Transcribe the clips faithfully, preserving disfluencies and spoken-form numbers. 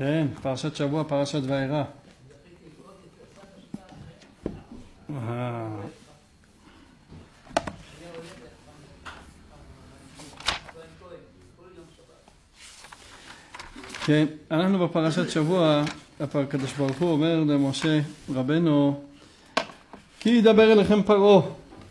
כן, פרשת שבוע, פרשת וארא. כן, אנחנו בפרשת שבוע, הקדוש ברוך הוא אומר למשה רבנו, כי ידבר אליכם פרעה.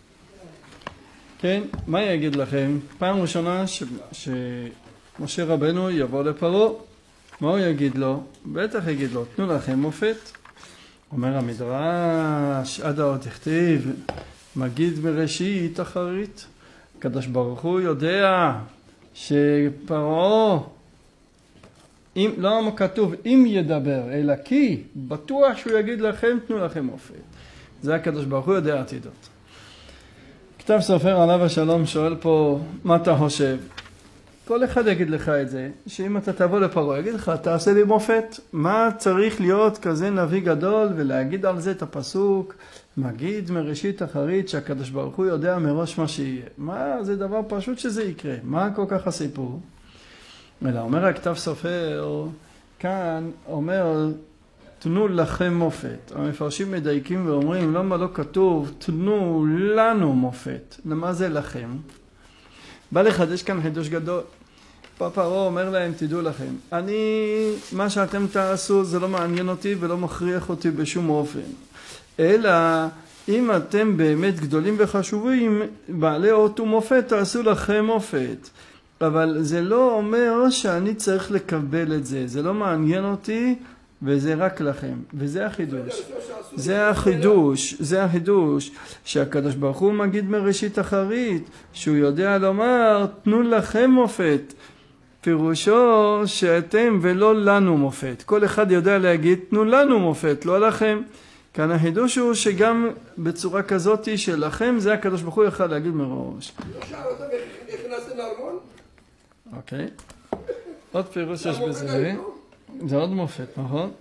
כן, מה יגיד לכם? פעם ראשונה ש... שמשה רבנו יבוא לפרעה, מה הוא יגיד לו? בטח יגיד לו, תנו לכם מופת. אומר המדרש, עד עוד תכתיב, מגיד בראשית אחרית. הקדוש ברוך הוא יודע שפרעה, אם, לא כתוב אם ידבר, אלא כי, בטוח שהוא יגיד לכם, תנו לכם מופת. זה הקדוש ברוך הוא יודע עתידות. כתב סופר עליו השלום שואל פה, מה אתה חושב? כל אחד יגיד לך את זה, שאם אתה תבוא לפרעה, יגיד לך, תעשה לי מופת. מה צריך להיות כזה נביא גדול ולהגיד על זה את הפסוק, מגיד מראשית אחרית שהקדוש ברוך הוא יודע מראש מה שיהיה. מה, זה דבר פשוט שזה יקרה. מה כל כך הסיפור? אלא אומר הכתב סופר, כאן אומר, תנו לכם מופת. המפרשים מדייקים ואומרים, למה לא כתוב, תנו לנו מופת. למה זה לכם? בא לחדש כאן חידוש גדול. פרעה אומר להם, תדעו לכם, אני, מה שאתם תעשו זה לא מעניין אותי ולא מכריח אותי בשום אופן. אלא אם אתם באמת גדולים וחשובים, בעלי אות ומופת, תעשו לכם מופת. אבל זה לא אומר שאני צריך לקבל את זה. זה לא מעניין אותי וזה רק לכם. וזה החידוש. זה החידוש. זה החידוש. שהקדוש ברוך הוא מגיד מראשית אחרית. שהוא יודע לומר, תנו לכם מופת. פירושו שאתם ולא לנו מופת. כל אחד יודע להגיד, תנו לנו מופת, לא לכם. כאן החידוש הוא שגם בצורה כזאת שלכם, זה הקדוש ברוך הוא יכול להגיד מראש. לא שאל אותם איך נעשה לארמון? אוקיי. עוד פירוש יש בזה. זה עוד מופת, נכון?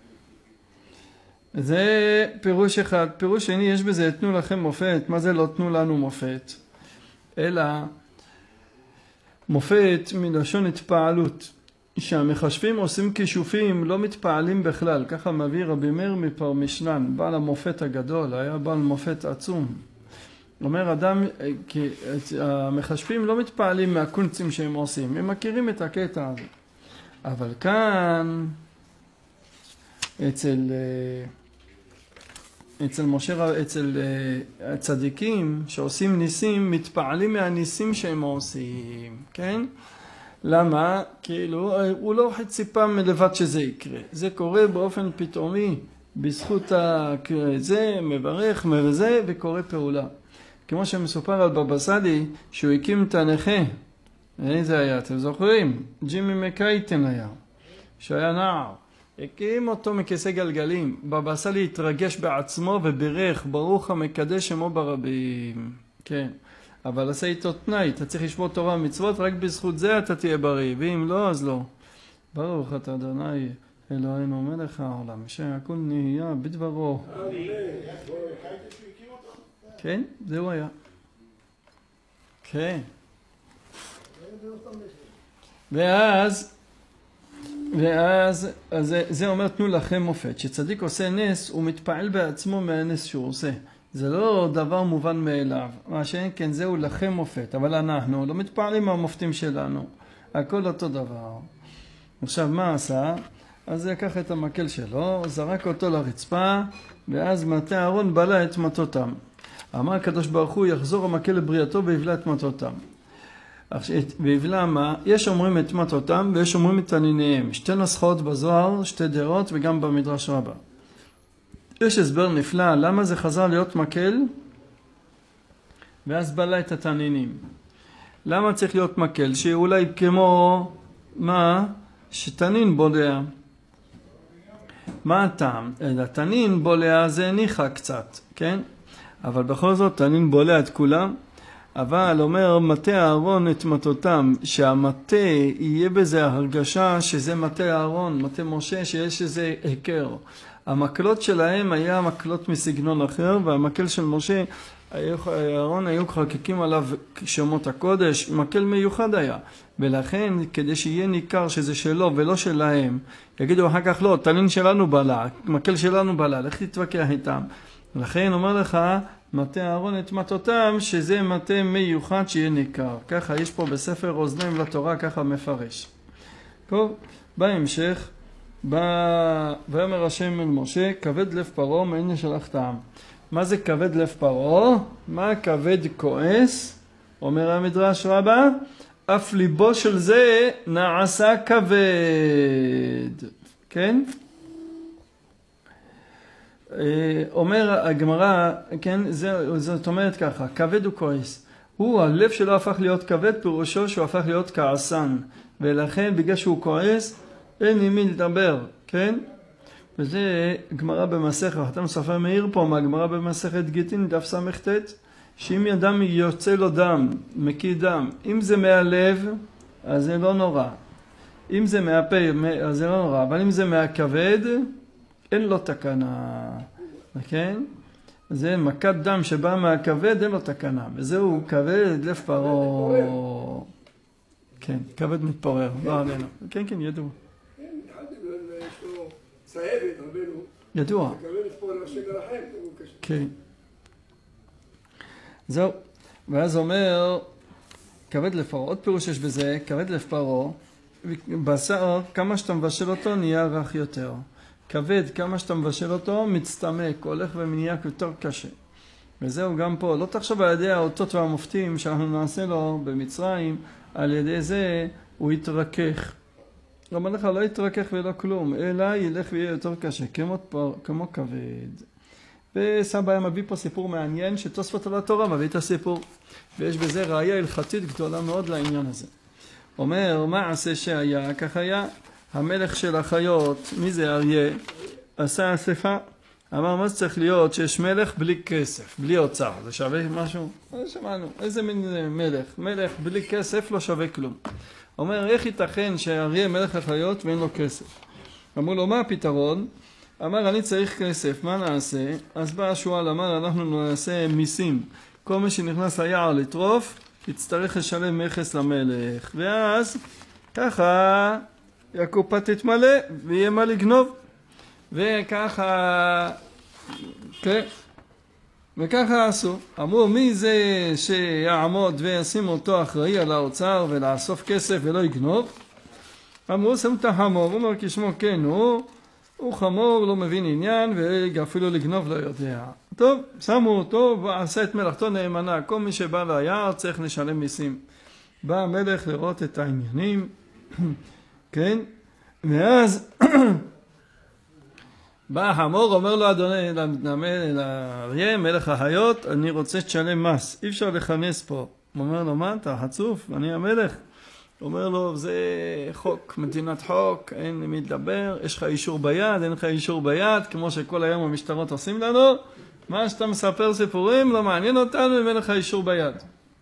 זה פירוש אחד. פירוש שני, יש בזה, תנו לכם מופת. מה זה לא תנו לנו מופת? אלא מופת מלשון התפעלות. שהמחשבים עושים כישופים, לא מתפעלים בכלל. ככה מביא רבי מאיר מפרמישלן, בעל המופת הגדול, היה בעל מופת עצום. אומר אדם, כי המחשבים לא מתפעלים מהקונצים שהם עושים, הם מכירים את הקטע הזה. אבל כאן, אצל, אצל משה, אצל הצדיקים שעושים ניסים, מתפעלים מהניסים שהם עושים, כן? למה? כאילו, הוא לא ציפה מלבד שזה יקרה. זה קורה באופן פתאומי, בזכות זה, מברך, וזה, וקורה פעולה. כמו שמסופר על בבא סאלי, שהוא הקים את הנכה. איזה היה? אתם זוכרים? ג'ימי מקייטן היה, שהיה נער. הקים אותו מכיסא גלגלים. בבא סאלי התרגש בעצמו וברך, ברוך המקדש שמו ברבים. כן. אבל עשה איתו תנאי, אתה צריך לשמור תורה ומצוות, רק בזכות זה אתה תהיה בריא, ואם לא, אז לא. ברוך אתה אדוני אלוהינו מלך העולם, שהכל נהיה בדברו. כן, זהו היה. כן. ואז, ואז, אז זה אומר תנו לכם מופת. שצדיק עושה נס, הוא מתפעל בעצמו מהנס שהוא עושה. זה לא דבר מובן מאליו. מה שאין כן זהו לכם מופת. אבל אנחנו לא מתפעלים מהמופתים שלנו. הכל אותו דבר. עכשיו מה עשה? אז לקח את המקל שלו, זרק אותו לרצפה, ואז מטה אהרון בלע את מטותם. אמר הקדוש ברוך הוא יחזור המקל לבריאתו ויבלע את מטותם. ויבלע מה? יש אומרים את מטותם ויש אומרים את תניניהם. שתי נוסחאות בזוהר, שתי דעות וגם במדרש רבה. יש הסבר נפלא, למה זה חזר להיות מקל ואז בלע את התנינים. למה צריך להיות מקל? שאולי כמו, מה? שתנין בולע. מה הטעם? התנין בולע זה ניחה קצת, כן? אבל בכל זאת תנין בולע את כולם. אבל אומר מטה אהרון את מטותם, שהמטה יהיה בזה הרגשה שזה מטה אהרון, מטה משה, שיש איזה היכר. המקלות שלהם היה מקלות מסגנון אחר, והמקל של משה אהרון היו חקקים עליו שמות הקודש, מקל מיוחד היה, ולכן כדי שיהיה ניכר שזה שלו ולא שלהם, יגידו אחר כך לא, תנין שלנו בלה, מקל שלנו בלה, לך תתווכח איתם. לכן אומר לך, מטה אהרון את מטותם, שזה מטה מיוחד שיהיה ניכר. ככה יש פה בספר אוזניים לתורה, ככה מפרש. טוב, בהמשך, ויאמר השם אל משה, כבד לב פרעה מהנה שלחת העם. מה זה כבד לב פרעה? מה כבד כועס? אומר המדרש רבה, אף ליבו של זה נעשה כבד. כן? אומר הגמרא, כן, זה, זאת אומרת ככה, כבד הוא כועס. הוא, הלב שלו הפך להיות כבד, פירושו שהוא הפך להיות כעסן. ולכן בגלל שהוא כועס, אין עם מי לדבר, כן? וזה גמרא במסכת, חתם סופר מאיר פה, מהגמרא במסכת גיטין, דף סמ"ט, שאם ידם יוצא לו דם, מקיא דם, אם זה מהלב, אז זה לא נורא. אם זה מהפה, אז זה לא נורא. אבל אם זה מהכבד, אין לו תקנה. כן? זה מכת דם שבא מהכבד, אין לו תקנה. וזהו כבד לב פרעה. כן, כבד מתפורר. לא עלינו. כן, כן, ידוע. כן, התחלתי יש לו צהבת, רבנו. ידוע. כבד מתפורר השם לרחם, הוא קשה. כן. זהו. ואז אומר, כבד לב פרעה. עוד פירוש יש בזה, כבד לב פרעה. בשר, כמה שאתה מבשל אותו, נהיה רך יותר. כבד, כמה שאתה מבשל אותו, מצטמק, הולך ונהיה יותר קשה. וזהו גם פה. לא תחשוב על ידי האותות והמופתים שאנחנו נעשה לו במצרים, על ידי זה הוא יתרכך. אומר לך, לא יתרכך ולא כלום, אלא ילך ויהיה יותר קשה, כמו, כמו כבד. וסבא היה מביא פה סיפור מעניין, שתוספות על התורה מביא את הסיפור. ויש בזה ראיה הלכתית גדולה מאוד לעניין הזה. אומר, מה עשה שהיה? כך היה. המלך של החיות, מי זה אריה? עשה אספה. אמר, מה צריך להיות שיש מלך בלי כסף, בלי אוצר? זה שווה משהו? שמענו. איזה מין מלך? מלך בלי כסף לא שווה כלום. אומר, איך ייתכן שאריה מלך החיות ואין לו כסף? אמרו לו, מה הפתרון? אמר, אני צריך כסף, מה נעשה? אז בא השואל, אמר, אנחנו נעשה מיסים. כל מי שנכנס ליער לטרוף, יצטרך לשלם מכס למלך. ואז, ככה, הקופה תתמלא ויהיה מה לגנוב. וככה, כן, וככה עשו. אמרו, מי זה שיעמוד וישים אותו אחראי על האוצר ולאסוף כסף ולא יגנוב? אמרו, שמו את החמור. הוא אומר, כשמו כן, הוא, הוא חמור, לא מבין עניין, ואפילו לגנוב לא יודע. טוב, שמו אותו ועשה את מלאכתו נאמנה. כל מי שבא ליער צריך לשלם מיסים. בא המלך לראות את העניינים, כן? ואז בא החמור, אומר לו, אדוני, לאריה, מלך החיות, אני רוצה תשלם מס. אי אפשר לכנס פה. הוא אומר לו, מה אתה חצוף? אני המלך. הוא אומר לו, זה חוק, מדינת חוק, אין למי לדבר, יש לך אישור ביד, אין לך אישור ביד, כמו שכל היום המשטרות עושים לנו. מה שאתה מספר סיפורים, לא מעניין אותנו, אם אין לך אישור ביד.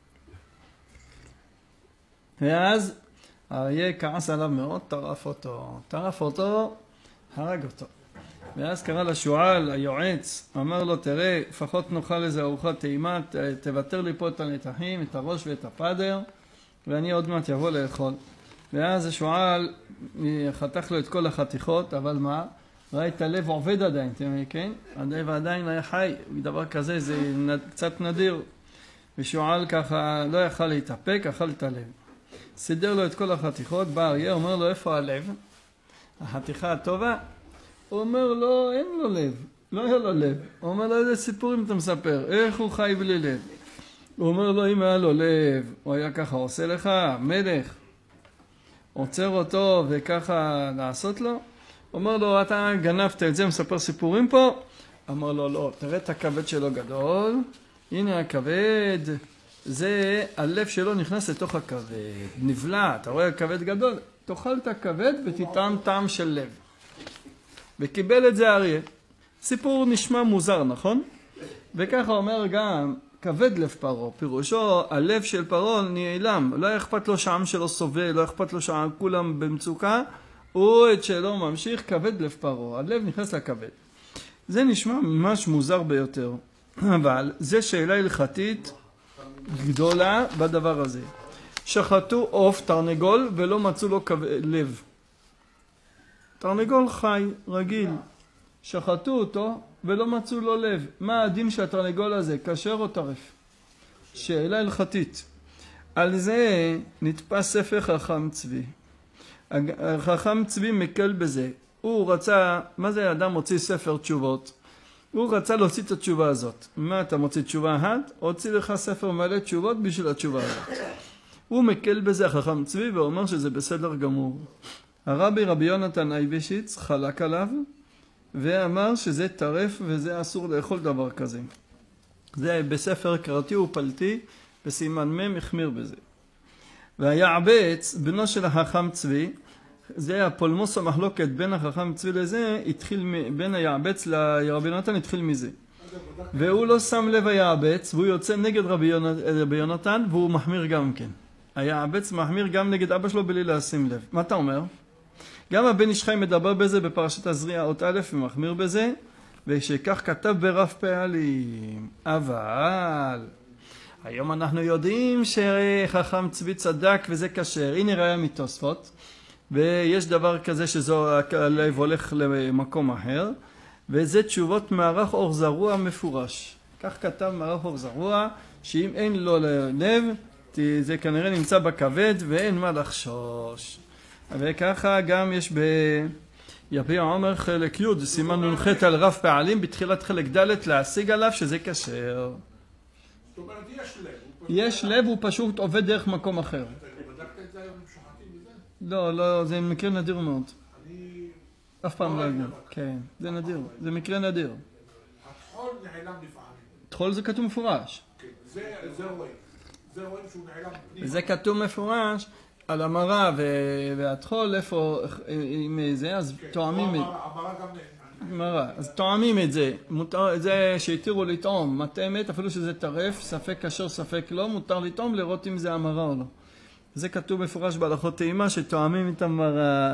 ואז האריה כעס עליו מאוד, טרף אותו. טרף אותו, הרג אותו. ואז קרא לשועל, היועץ, אמר לו, תראה, לפחות נאכל איזה ארוחת טעימה, תוותר לי פה את הנתחים, את הראש ואת הפדר, ואני עוד מעט יבוא לאכול. ואז השועל חתך לו את כל החתיכות, אבל מה? ראה את הלב עובד עדיין, כן? הלב עדיין היה חי, דבר כזה זה קצת נדיר. ושועל ככה לא יכל להתאפק, אכל את הלב. סידר לו את כל החתיכות, בא אריה, אומר לו, איפה הלב? החתיכה הטובה? הוא אומר לו, אין לו לב, לא היה לו לב. הוא אומר לו, איזה סיפורים אתה מספר? איך הוא חי בלי לב? הוא אומר לו, אם היה לו לב, הוא היה ככה עושה לך, מלך, עוצר אותו וככה לעשות לו? הוא אומר לו, אתה גנבת את זה, מספר סיפורים פה? אמר לו, לא, תראה את הכבד שלו גדול, הנה הכבד, זה הלב שלו נכנס לתוך הכבד, נבלע, אתה רואה הכבד גדול? תאכל את הכבד ותטעם טעם של לב. וקיבל את זה אריה. סיפור נשמע מוזר, נכון? וככה אומר גם, כבד לב פרעה, פירושו, הלב של פרעה נעלם, לא אכפת לו שהעם שלו סובל, לא אכפת לו שהעם כולם במצוקה, הוא את שלו ממשיך, כבד לב פרעה, הלב נכנס לכבד. זה נשמע ממש מוזר ביותר. אבל זה שאלה הלכתית גדולה בדבר הזה. שחטו עוף תרנגול ולא מצאו לו לב. תרנגול חי, רגיל. שחטו אותו ולא מצאו לו לב. מה הדין של התרנגול הזה? כשר או טרף? שאלה הלכתית. על זה נתפס ספר חכם צבי. חכם צבי מקל בזה. הוא רצה, מה זה אדם מוציא ספר תשובות? הוא רצה להוציא את התשובה הזאת. מה אתה מוציא תשובה אחת? הוציא לך ספר מלא תשובות בשביל התשובה הזאת. הוא מקל בזה החכם צבי ואומר שזה בסדר גמור. הרבי רבי יונתן אייבשיץ חלק עליו ואמר שזה טרף וזה אסור לאכול דבר כזה. זה בספר קראתי ופלתי בסימן מ' החמיר בזה. והיעבץ בנו של החכם צבי, זה הפולמוס המחלוקת בין החכם צבי לזה, התחיל בין היעבץ לרבי יונתן התחיל מזה. והוא לא שם לב היעבץ והוא יוצא נגד רבי יונתן והוא מחמיר גם כן. היעבץ מחמיר גם נגד אבא שלו בלי לשים לב. מה אתה אומר? גם הבן איש חי מדבר בזה בפרשת הזריעה אות א' ומחמיר בזה, ושכך כתב ברב פעלים. אבל היום אנחנו יודעים שחכם צבי צדק וזה כשר. הנה ראיה מתוספות, ויש דבר כזה שזו הלב הולך למקום אחר, וזה תשובות מערך אור זרוע מפורש. כך כתב מערך אור זרוע, שאם אין לו לב, זה כנראה נמצא בכבד ואין מה לחשוש. וככה גם יש ביפיע עומר חלק י' סימן נ"ח על רב פעלים בתחילת חלק ד' להשיג עליו שזה כשר. זאת אומרת, יש לב. יש לב, הוא פשוט עובד דרך מקום אחר. בדקת את זה היום עם שוחטים וזה? לא, לא, זה מקרה נדיר מאוד. אני... אף פעם לא אגיד. כן, זה נדיר, זה מקרה נדיר. הטחול נעלם לפעמים. טחול זה כתוב מפורש. כן, זה רואים. זה רואים שהוא נעלם פנימה. זה כתוב מפורש על המרה והטחול, איפה, עם זה, אז תואמים את זה. המרה גם... מרה, אז תואמים את זה. זה שהתירו לטעום, מתאמת, אפילו שזה טרף, ספק כשר, ספק לא, מותר לטעום, לראות אם זה המרה או לא. זה כתוב מפורש בהלכות טעימה, שתואמים את המרה.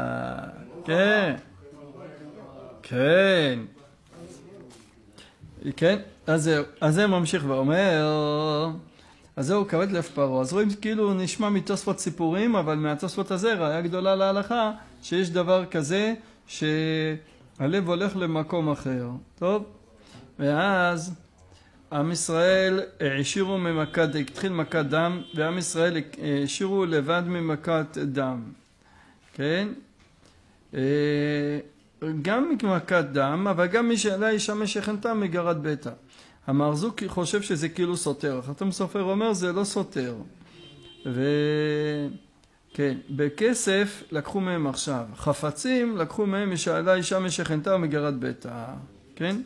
כן. כן. כן, אז זהו. אז זה ממשיך ואומר... אז זהו כבד לב פרעה. אז רואים כאילו נשמע מתוספות סיפורים, אבל מהתוספות הזה ראיה גדולה להלכה, שיש דבר כזה שהלב הולך למקום אחר. טוב? ואז עם ישראל העשירו ממכת, התחיל מכת דם, ועם ישראל העשירו לבד ממכת דם. כן? גם ממכת דם, אבל גם מי שעלה אישה משכנתה מגרת ביתה. המרזוק חושב שזה כאילו סותר. חתם סופר אומר זה לא סותר. וכן, בכסף לקחו מהם עכשיו. חפצים לקחו מהם משעלה אישה משכנתה ומגרת ביתה. כן?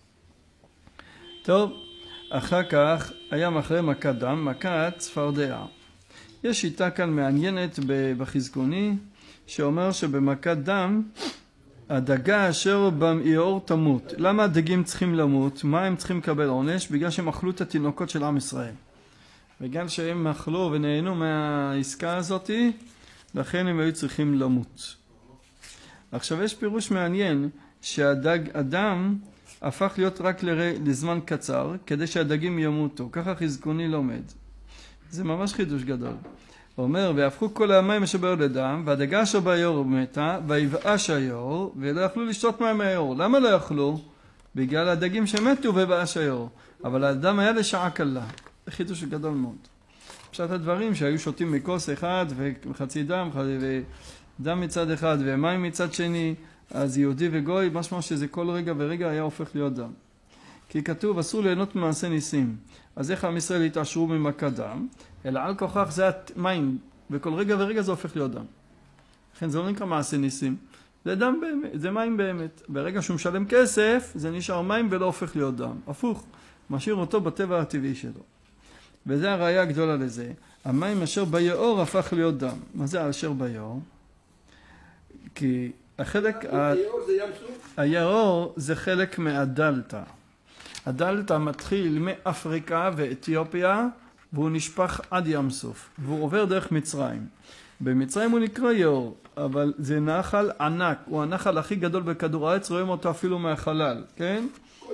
טוב, אחר כך היה אחרי מכת דם, מכת צפרדע. יש שיטה כאן מעניינת בחזקוני, שאומר שבמכת דם, הדגה אשר במאור תמות. למה הדגים צריכים למות? מה הם צריכים לקבל עונש? בגלל שהם אכלו את התינוקות של עם ישראל. בגלל שהם אכלו ונהנו מהעסקה הזאת, לכן הם היו צריכים למות. עכשיו יש פירוש מעניין שהדג אדם הפך להיות רק לזמן קצר, כדי שהדגים ימותו. ככה חזקוני לומד. זה ממש חידוש גדול. הוא אומר, והפכו כל המים אשר באור לדם, והדגה אשר ביאור מתה, ויבאש היאור, ולא יכלו לשתות מים מהיאור. למה לא יכלו? בגלל הדגים שמתו ובאש היאור. אבל האדם היה לשעה קלה. זה חידוש גדול מאוד. פשט הדברים שהיו שותים מכוס אחד, וחצי דם, ודם מצד אחד, ומים מצד שני, אז יהודי וגוי, משמע שזה כל רגע ורגע היה הופך להיות דם. כי כתוב, אסור ליהנות ממעשה ניסים. אז איך עם ישראל התעשרו ממכת דם? אלא על כוכך זה מים, וכל רגע ורגע זה הופך להיות דם. לכן זה לא נקרא מעשה ניסים. זה דם באמת, זה מים באמת. ברגע שהוא משלם כסף, זה נשאר מים ולא הופך להיות דם. הפוך, משאיר אותו בטבע הטבעי שלו. וזה הראיה הגדולה לזה. המים אשר ביאור הפך להיות דם. מה זה אשר ביאור? כי החלק... היאור זה חלק מהדלתא. הדלתא מתחיל מאפריקה ואתיופיה, והוא נשפך עד ים סוף, והוא עובר דרך מצרים. במצרים הוא נקרא יאור, אבל זה נחל ענק, הוא הנחל הכי גדול בכדור הארץ, רואים אותו אפילו מהחלל, כן? כל מצרים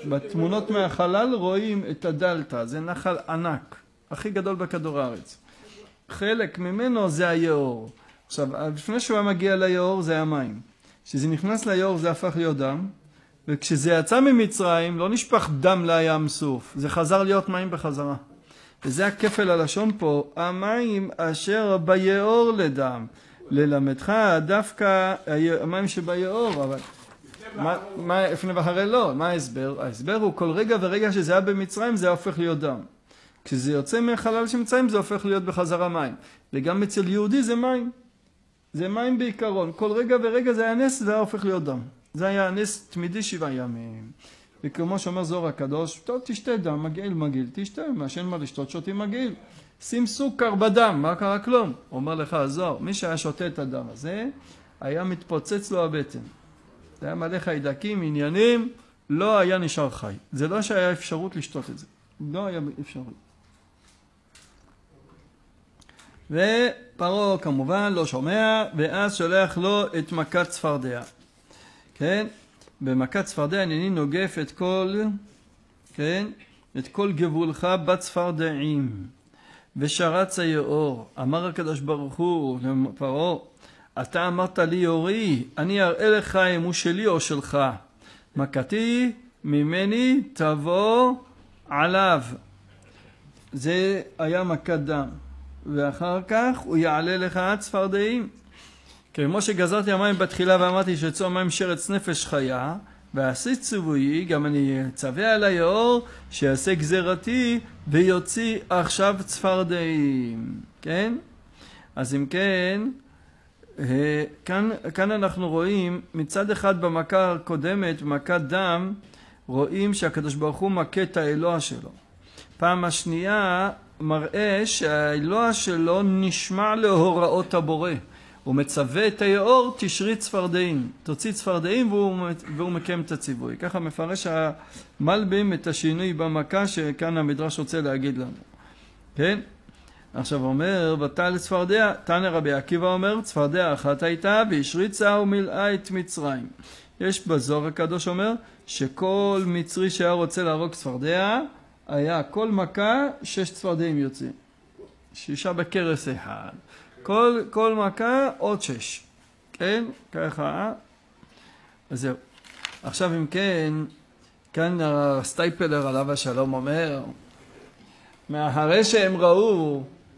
בתמונות מהחלל רואים את הדלתה, זה נחל ענק, הכי גדול בכדור הארץ. חלק ממנו זה היאור. עכשיו, לפני שהוא מגיע ליאור זה המים. כשזה נכנס ליאור זה הפך להיות דם, וכשזה יצא ממצרים לא נשפך דם לים סוף, זה חזר להיות מים בחזרה. וזה הכפל הלשון פה, המים אשר ביאור לדם. ללמדך דווקא המים שביאור, אבל מה, מה, לפני ואחרי לא, מה ההסבר? ההסבר הוא כל רגע ורגע שזה היה במצרים זה הופך להיות דם. כשזה יוצא מהחלל של מצרים זה הופך להיות בחזרה מים. וגם אצל יהודי זה מים. זה מים בעיקרון. כל רגע ורגע זה היה נס, זה היה הופך להיות דם. זה היה נס תמידי שבעה ימים. וכמו שאומר זוהר הקדוש, טוב תשתה דם, מגעיל מגעיל, תשתה, מעשן מה לשתות שותי מגעיל. שים סוכר בדם, מה קרה כלום? אומר לך הזוהר, מי שהיה שותה את הדם הזה, היה מתפוצץ לו הבטן. זה היה מלא חיידקים, עניינים, לא היה נשאר חי. זה לא שהיה אפשרות לשתות את זה. לא היה אפשרות. ופרעה כמובן לא שומע, ואז שולח לו את מכת צפרדע. כן? במכת צפרדע אני נוגף את כל, כן? את כל גבולך בצפרדעים. ושרץ היאור. אמר הקדוש ברוך הוא לפרעה, אתה אמרת לי יורי, אני אראה לך אם הוא שלי או שלך. מכתי ממני תבוא עליו. זה היה מכת דם. ואחר כך הוא יעלה לך צפרדעים. כמו שגזרתי המים בתחילה ואמרתי שיצאו המים שרץ נפש חיה, ועשית ציוויי, גם אני צווה על היאור שיעשה גזרתי ויוציא עכשיו צפרדעים. כן? אז אם כן, כאן, כאן אנחנו רואים מצד אחד במכה הקודמת, במכת דם, רואים שהקדוש ברוך הוא מכה את האלוה שלו. פעם השנייה מראה שהאלוה שלו נשמע להוראות הבורא. הוא מצווה את היאור, תשרי צפרדעים. תוציא צפרדעים והוא, והוא מקיים את הציווי. ככה מפרש המלבים את השינוי במכה שכאן המדרש רוצה להגיד לנו. כן? עכשיו אומר, ותעל צפרדע, תנא רבי עקיבא אומר, צפרדע אחת הייתה והשריצה ומילאה את מצרים. יש בזוהר הקדוש אומר, שכל מצרי שהיה רוצה להרוג צפרדע, היה כל מכה שש צפרדעים יוצאים. שישה בקרס אחד. כל, כל מכה עוד שש. כן? ככה. אז זהו. עכשיו אם כן, כאן הסטייפלר עליו השלום אומר, מאחרי שהם ראו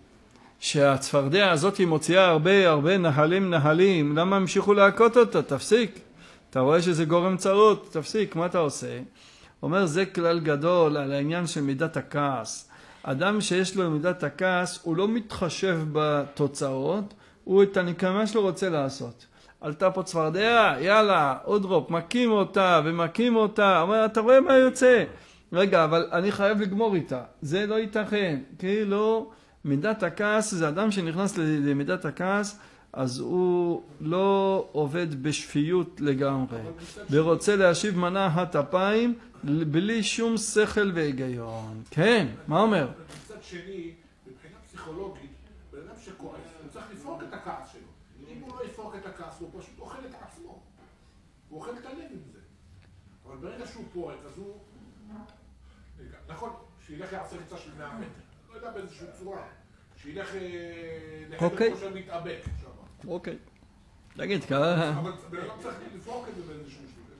שהצפרדע הזאת היא מוציאה הרבה הרבה נחלים נחלים, למה המשיכו להכות אותה? תפסיק. אתה רואה שזה גורם צרות, תפסיק, מה אתה עושה? אומר, זה כלל גדול על העניין של מידת הכעס. אדם שיש לו מידת הכעס, הוא לא מתחשב בתוצאות, הוא את הנקמה שלו רוצה לעשות. עלתה פה צפרדע, יאללה, עוד רופ, מקים אותה ומקים אותה. אומר, אתה רואה מה יוצא? רגע, אבל אני חייב לגמור איתה. זה לא ייתכן. כאילו, מידת הכעס, זה אדם שנכנס למידת הכעס, אז הוא לא עובד בשפיות לגמרי. ורוצה להשיב מנה אחת אפיים, בלי שום שכל והיגיון. כן, מה אומר? מצד שני, מבחינה פסיכולוגית, בן אדם שכועס, הוא צריך לפרוק את הכעס שלו. אם הוא לא יפרוק את הכעס, הוא פשוט אוכל את עצמו. הוא אוכל את הלב עם זה. אבל ברגע שהוא פורק, אז הוא... נכון, שילך יעשה ריצה של מאה מטר. לא יודע באיזושהי צורה. שילך לחדר כמו שם להתאבק. אוקיי. תגיד, ככה... אבל בן אדם צריך לפרוק את זה באיזשהו...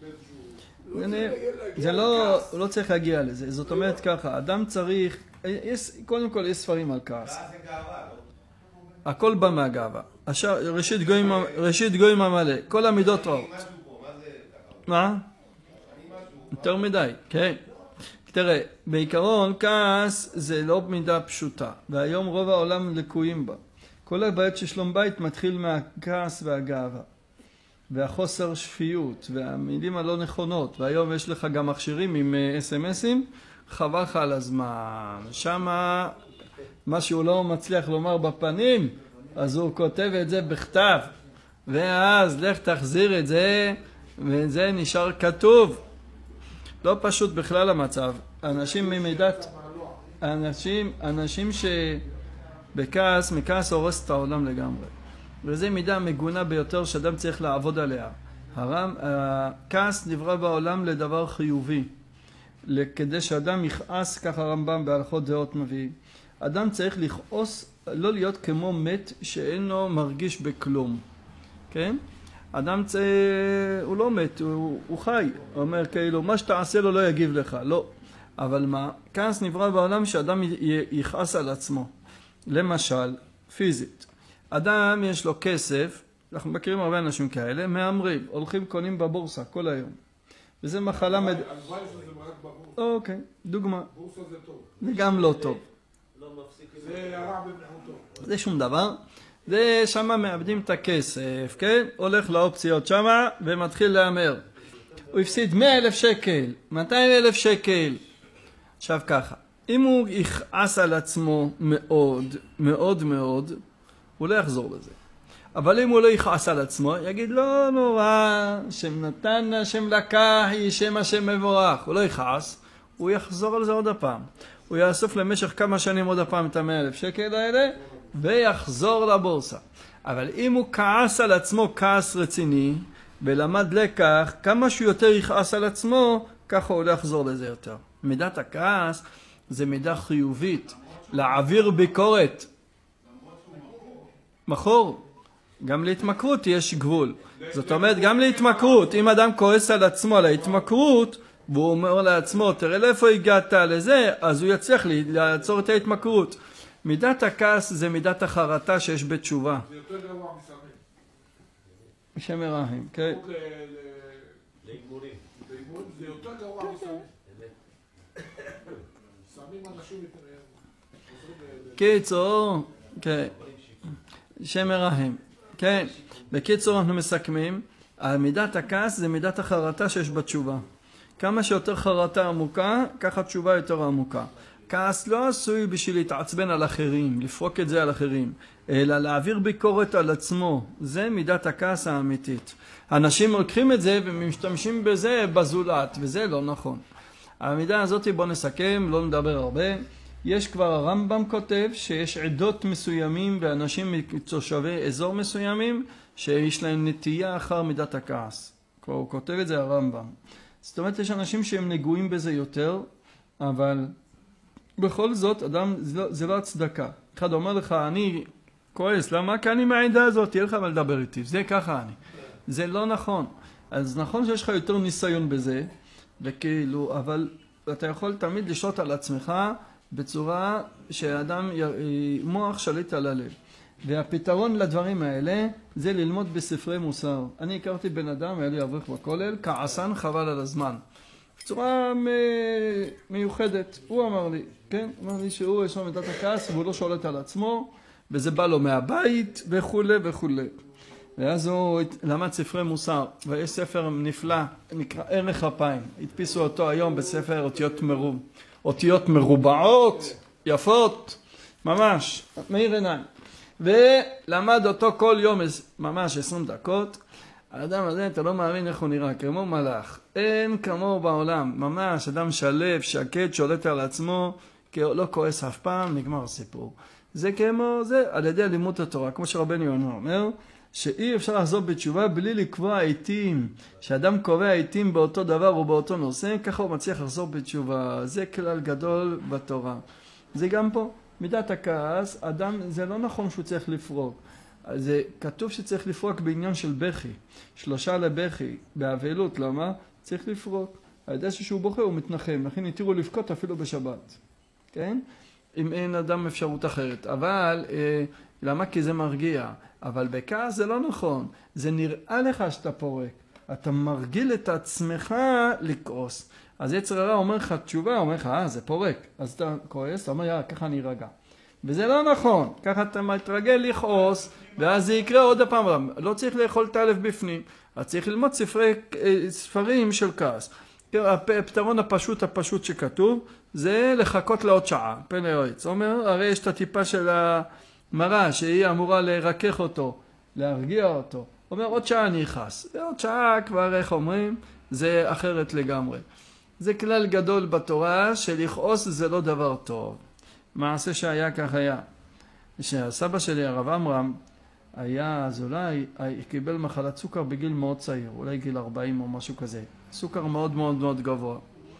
זה לא, הוא לא צריך להגיע לזה. זאת אומרת ככה, אדם צריך, קודם כל יש ספרים על כעס. הכל בא מהגאווה. ראשית גויים המלא, כל המידות רעות. מה? יותר מדי, כן. תראה, בעיקרון כעס זה לא מידה פשוטה, והיום רוב העולם לקויים בה. כל הבעיות של שלום בית מתחיל מהכעס והגאווה. והחוסר שפיות, והמילים הלא נכונות, והיום יש לך גם מכשירים עם אס אם אסים, חבל לך על הזמן. שמה, מה שהוא לא מצליח לומר בפנים, אז הוא כותב את זה בכתב, ואז לך תחזיר את זה, וזה נשאר כתוב. לא פשוט בכלל המצב. אנשים ממידת, אנשים, אנשים שבכעס, מכעס הורס את העולם לגמרי. וזו מידה מגונה ביותר שאדם צריך לעבוד עליה. הרם, הכעס נברא בעולם לדבר חיובי. כדי שאדם יכעס, ככה הרמב"ם בהלכות דעות מביא, אדם צריך לכעוס, לא להיות כמו מת שאינו מרגיש בכלום, כן? אדם צ... הוא לא מת, הוא, הוא חי, הוא אומר כאילו מה שתעשה לו לא יגיב לך, לא. אבל מה? כעס נברא בעולם שאדם יכעס על עצמו. למשל, פיזית. אדם יש לו כסף, אנחנו מכירים הרבה אנשים כאלה, מהמרים, הולכים קונים בבורסה כל היום. וזה מחלה מד... הלוואי שזה רק בבורסה. אוקיי, דוגמה. בורסה זה טוב. זה גם לא טוב. זה הרע בבניחותו. זה שום דבר. זה שמה מאבדים את הכסף, כן? הולך לאופציות שמה ומתחיל להמר. הוא הפסיד מאה אלף שקל, מאתיים אלף שקל. עכשיו ככה, אם הוא יכעס על עצמו מאוד, מאוד מאוד, הוא לא יחזור לזה. אבל אם הוא לא יכעס על עצמו, יגיד לא נורא, שם נתן, שם לקח, שם השם מבורך. הוא לא יכעס, הוא יחזור על זה עוד הפעם. הוא יאסוף למשך כמה שנים עוד הפעם את המאה אלף שקל האלה, ויחזור לבורסה. אבל אם הוא כעס על עצמו כעס רציני, ולמד לקח, כמה שהוא יותר יכעס על עצמו, ככה הוא לא יחזור לזה יותר. מידת הכעס זה מידה חיובית, להעביר ביקורת. מחור, גם להתמכרות יש גבול. זאת אומרת, גם להתמכרות, אם אדם כועס על עצמו על ההתמכרות, והוא אומר לעצמו, תראה לאיפה הגעת לזה, אז הוא יצליח לעצור את ההתמכרות. מידת הכעס זה מידת החרטה שיש בתשובה. זה יותר גרוע מסמים. שם מרחם, כן. להימורים. להימורים זה יותר גרוע מסמים. סמים אנשים קיצור, כן. שם מרחם, כן. בקיצור אנחנו מסכמים, מידת הכעס זה מידת החרטה שיש בתשובה. כמה שיותר חרטה עמוקה, ככה תשובה יותר עמוקה. כעס לא עשוי בשביל להתעצבן על אחרים, לפרוק את זה על אחרים, אלא להעביר ביקורת על עצמו. זה מידת הכעס האמיתית. אנשים לוקחים את זה ומשתמשים בזה בזולת, וזה לא נכון. המידה הזאת בוא נסכם, לא נדבר הרבה. יש כבר הרמב"ם כותב שיש עדות מסוימים ואנשים מתושבי אזור מסוימים שיש להם נטייה אחר מידת הכעס. הוא כותב את זה הרמב"ם. זאת אומרת, יש אנשים שהם נגועים בזה יותר, אבל בכל זאת, אדם, זה לא, זה לא הצדקה. אחד אומר לך, אני כועס, למה? כי אני מהעדה הזאת, תהיה לך מה לדבר איתי. זה ככה אני. זה לא נכון. אז נכון שיש לך יותר ניסיון בזה, וכאילו, אבל אתה יכול תמיד לשלוט על עצמך בצורה שהאדם, מוח שליט על הלב. והפתרון לדברים האלה זה ללמוד בספרי מוסר. אני הכרתי בן אדם, היה לי אברך בכולל, כעסן חבל על הזמן. בצורה מיוחדת. הוא אמר לי, כן? אמר לי שהוא יש לו מידת הכעס והוא לא שולט על עצמו, וזה בא לו מהבית וכו' וכו'. ואז הוא למד ספרי מוסר, ויש ספר נפלא, נקרא ערך אפיים. הדפיסו אותו היום בספר אותיות, מרוב, אותיות מרובעות, יפות, ממש, מאיר עיניים. ולמד אותו כל יום ממש עשרים דקות. האדם הזה, אתה לא מאמין איך הוא נראה, כמו מלאך. אין כמוהו בעולם, ממש אדם שלב, שקט, שולט על עצמו, לא כועס אף פעם, נגמר הסיפור. זה כמו זה, על ידי לימוד התורה, כמו שרבנו יונה אומר, שאי אפשר לחזור בתשובה בלי לקבוע עיתים. שאדם קובע עיתים באותו דבר או באותו נושא, ככה הוא מצליח לחזור בתשובה. זה כלל גדול בתורה. זה גם פה. מידת הכעס, אדם, זה לא נכון שהוא צריך לפרוק. זה כתוב שצריך לפרוק בעניין של בכי. שלושה לבכי, באבלות, למה? צריך לפרוק. על ידי שהוא בוכה הוא מתנחם, לכן התירו לבכות אפילו בשבת. כן? אם אין אדם אפשרות אחרת. אבל, אה, למה? כי זה מרגיע. אבל בכעס זה לא נכון. זה נראה לך שאתה פורק. אתה מרגיל את עצמך לכעוס. אז יצר הרע אומר לך תשובה, אומר לך, אה, זה פורק. אז אתה כועס, אתה אומר, יא, ככה אני רגע. וזה לא נכון. ככה אתה מתרגל לכעוס, ואז זה יקרה עוד הפעם. לא צריך לאכול את הלב בפנים. אז צריך ללמוד ספרי, ספרים של כעס. הפתרון הפשוט הפשוט שכתוב, זה לחכות לעוד שעה. פן היועץ. אומר, הרי יש את הטיפה של המראה, שהיא אמורה לרכך אותו, להרגיע אותו. אומר, עוד שעה אני אכעס. ועוד שעה כבר, איך אומרים, זה אחרת לגמרי. זה כלל גדול בתורה, שלכעוס זה לא דבר טוב. מעשה שהיה כך היה. שהסבא שלי, הרב עמרם, היה, אז אולי, קיבל מחלת סוכר בגיל מאוד צעיר, אולי גיל ארבעים או משהו כזה. סוכר מאוד מאוד מאוד גבוה.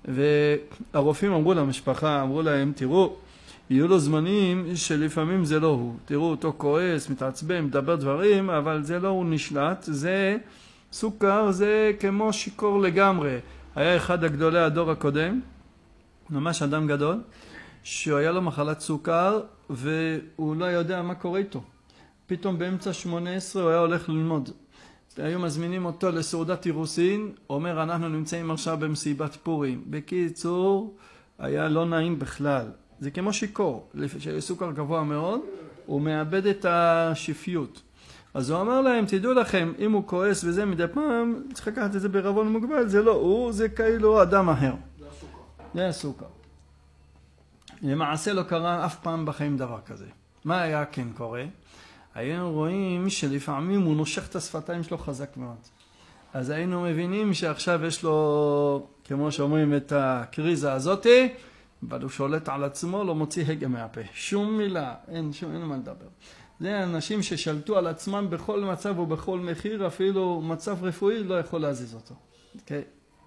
והרופאים אמרו למשפחה, אמרו להם, תראו, יהיו לו זמנים שלפעמים זה לא הוא. תראו אותו כועס, מתעצבן, מדבר דברים, אבל זה לא הוא נשלט. זה סוכר, זה כמו שיקור לגמרי. היה אחד הגדולי הדור הקודם, ממש אדם גדול, שהיה לו מחלת סוכר והוא לא יודע מה קורה איתו. פתאום באמצע שמונה עשרה הוא היה הולך ללמוד. היו מזמינים אותו לסעודת אירוסין, אומר אנחנו נמצאים עכשיו במסיבת פורים. בקיצור, היה לא נעים בכלל. זה כמו שיקור, סוכר גבוה מאוד, הוא מאבד את השפיות. אז הוא אמר להם, תדעו לכם, אם הוא כועס וזה מדי פעם, צריך לקחת את זה בערבון מוגבל, זה לא הוא, זה כאילו אדם אחר. זה הסוכר. זה הסוכר. למעשה לא קרה אף פעם בחיים דבר כזה. מה היה כן קורה? היינו רואים שלפעמים הוא נושך את השפתיים שלו חזק מאוד. אז היינו מבינים שעכשיו יש לו, כמו שאומרים, את הקריזה הזאת, אבל הוא שולט על עצמו, לא מוציא הגה מהפה. שום מילה, אין, שום, אין מה לדבר. זה אנשים ששלטו על עצמם בכל מצב ובכל מחיר, אפילו מצב רפואי לא יכול להזיז אותו. אוקיי?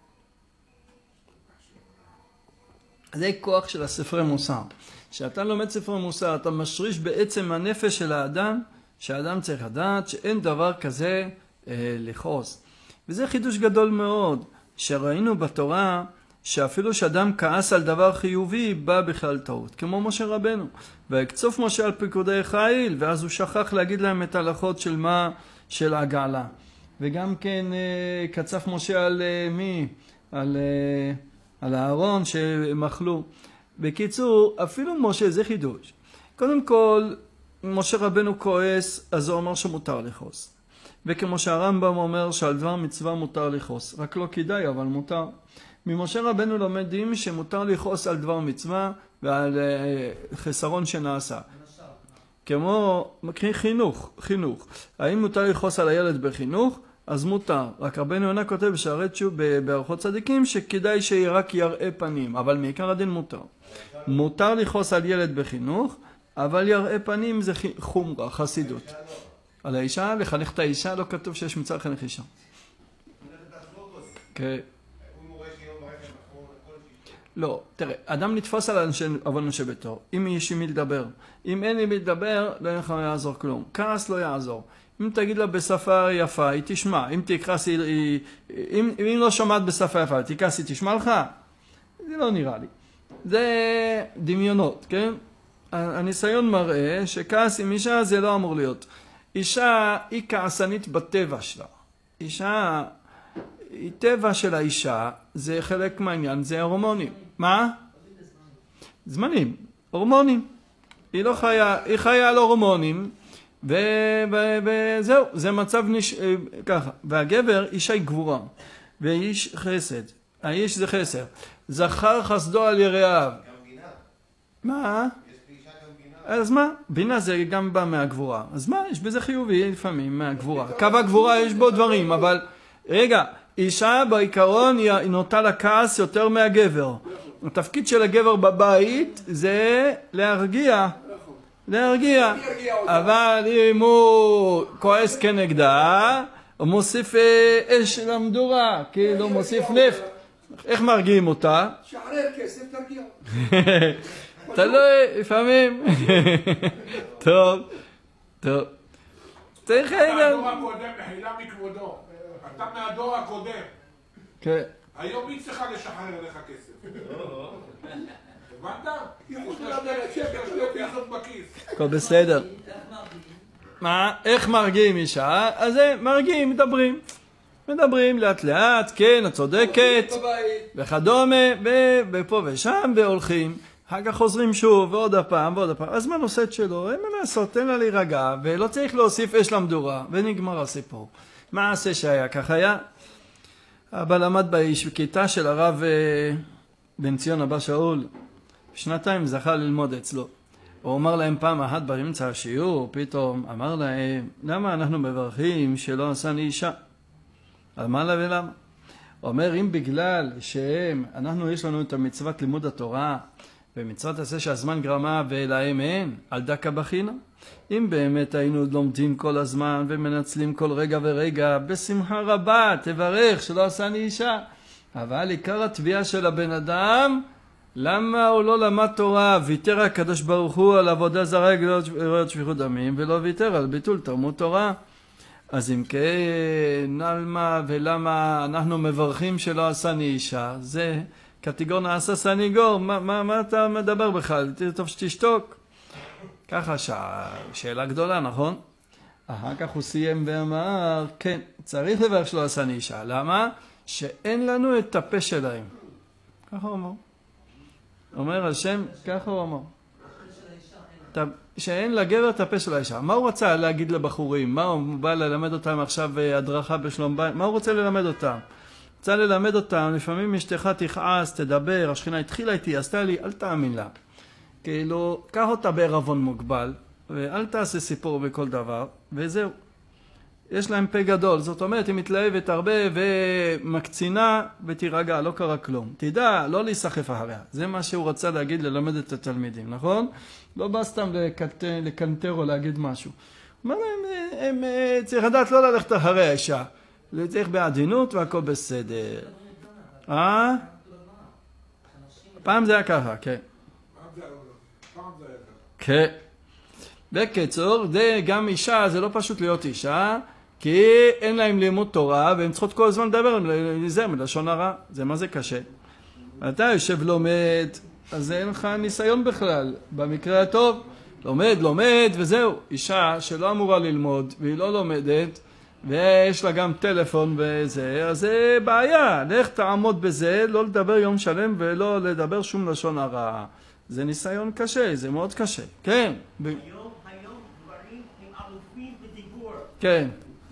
זה כוח של הספרי מוסר. כשאתה לומד ספרי מוסר, אתה משריש בעצם הנפש של האדם, שהאדם צריך לדעת שאין דבר כזה אה, לכעוס. וזה חידוש גדול מאוד, שראינו בתורה, שאפילו שאדם כעס על דבר חיובי, בא בכלל טעות. כמו משה רבנו. והקצוף משה על פיקודי חיל, ואז הוא שכח להגיד להם את ההלכות של מה? של הגעלה. וגם כן אה, קצף משה על אה, מי? על... אה, על הארון שמחלו. בקיצור, אפילו משה זה חידוש. קודם כל, משה רבנו כועס, אז הוא אומר שמותר לכעוס. וכמו שהרמב"ם אומר שעל דבר מצווה מותר לכעוס. רק לא כדאי, אבל מותר. ממשה רבנו לומדים שמותר לכעוס על דבר מצווה ועל uh, חסרון שנעשה. כמו חינוך, חינוך. האם מותר לכעוס על הילד בחינוך? אז מותר. רק רבנו יונה כותב בשערי תשובה בערכות צדיקים שכדאי שרק יראה פנים, אבל מעיקר הדין מותר. מותר לכעוס על ילד בחינוך, אבל יראה פנים זה חומרה, חסידות. על האישה, לחנך את האישה, לא כתוב שיש מצווה לחנך אישה. כן. לא, תראה, אדם נתפוס על אנשי ביתו, אם יש עם מי לדבר. אם אין עם מי לדבר, לא יעזור כלום. כעס לא יעזור. אם תגיד לה בשפה יפה, היא תשמע. אם תכעס, היא... אם, אם לא שומעת בשפה יפה, תכעס, היא תשמע לך? זה לא נראה לי. זה דמיונות, כן? הניסיון מראה שכעס עם אישה זה לא אמור להיות. אישה היא כעסנית בטבע שלה. אישה, היא טבע של האישה, זה חלק מהעניין, זה הורמונים. מה? זמנים, הורמונים. היא לא חיה, היא חיה על הורמונים, וזהו, זה מצב נש... ככה. והגבר, אישה היא גבורה, ואיש חסד. האיש זה חסר. זכר חסדו על יראיו. גם בינה. מה? יש באישה גם בינה. אז מה? בינה זה גם בא מהגבורה. אז מה? יש בזה חיובי לפעמים מהגבורה. קו הגבורה יש בו דברים, אבל... רגע, אישה בעיקרון היא נוטה לכעס יותר מהגבר. התפקיד של הגבר בבית זה להרגיע. להרגיע. אבל אם הוא כועס כנגדה, הוא מוסיף אש למדורה, כאילו מוסיף נפט. איך מרגיעים אותה? שחרר כסף, תרגיע. תלוי, לפעמים. טוב, טוב. צריך אתה רגע. מהדור הקודם, מחילה מכבודו. אתה מהדור הקודם. כן. היום היא צריכה לשחרר לך כסף. הבנת? יחוש יש לדבר, לה שתי פיסות בכיס. הכל בסדר. מה? איך מרגיעים אישה? אז זה מרגיעים, מדברים. מדברים לאט לאט, כן, את צודקת, וכדומה, ופה ושם, והולכים. אחר כך חוזרים שוב, ועוד הפעם, ועוד הפעם. הזמן עושה את שלו, אין מה לעשות, תן לה להירגע, ולא צריך להוסיף אש למדורה, ונגמר הסיפור. מה עשה שהיה? כך היה. אבא למד בכיתה של הרב בן ציון אבא שאול, שנתיים זכה ללמוד אצלו. הוא אמר להם פעם אחת באמצע השיעור, פתאום אמר להם, למה אנחנו מברכים שלא עשני אישה? על מה לה ולמה? הוא אומר, אם בגלל שהם, אנחנו יש לנו את המצוות לימוד התורה, ומצוות עשה שהזמן גרמה ולהם אין, על דקה בחינה. אם באמת היינו לומדים כל הזמן ומנצלים כל רגע ורגע, בשמחה רבה, תברך שלא עשני אישה. אבל עיקר התביעה של הבן אדם, למה הוא לא למד תורה? ויתר הקדוש ברוך הוא על עבודה זרה גלויות שפיכות דמים, ולא ויתר על ביטול תלמוד תורה. אז אם כן, למה ולמה אנחנו מברכים שלא עשני אישה? זה קטגור נעשה סניגור, מה, מה, מה אתה מדבר בכלל? טוב שתשתוק. ככה שאלה גדולה, נכון? אחר כך הוא סיים ואמר, כן, צריך לברך שלא עשני אישה. למה? שאין לנו את הפה שלהם. ככה הוא אמר. אומר השם, ככה הוא אמר. שאין לגבר את הפה של האישה. מה הוא רצה להגיד לבחורים? מה הוא בא ללמד אותם עכשיו הדרכה בשלום בית? מה הוא רוצה ללמד אותם? רוצה ללמד אותם, לפעמים אשתך תכעס, תדבר, השכינה התחילה איתי, עשתה לי, אל תאמין לה. כאילו, קח אותה בערבון מוגבל, ואל תעשה סיפור בכל דבר, וזהו. יש להם פה גדול, זאת אומרת, היא מתלהבת הרבה ומקצינה ותירגע, לא קרה כלום. תדע, לא להיסחף אחריה. זה מה שהוא רצה להגיד, ללמד את התלמידים, נכון? לא בא סתם לקנטר או להגיד משהו. הוא אומר להם, הם, הם צריך לדעת לא ללכת אחרי האישה. צריך בעדינות והכל בסדר. אה? פעם זה היה ככה, כן. כן. בקיצור, זה גם אישה, זה לא פשוט להיות אישה, כי אין להם לימוד תורה, והם צריכות כל הזמן לדבר, זה מלשון הרע, זה מה זה קשה. אתה יושב לומד, אז אין לך ניסיון בכלל, במקרה הטוב, לומד, לומד, וזהו. אישה שלא אמורה ללמוד, והיא לא לומדת, ויש לה גם טלפון וזה, אז זה בעיה. לך תעמוד בזה, לא לדבר יום שלם, ולא לדבר שום לשון הרע. זה ניסיון קשה, זה מאוד קשה. כן. ב... היום, היום דברים הם אלופים בדיבור. כן.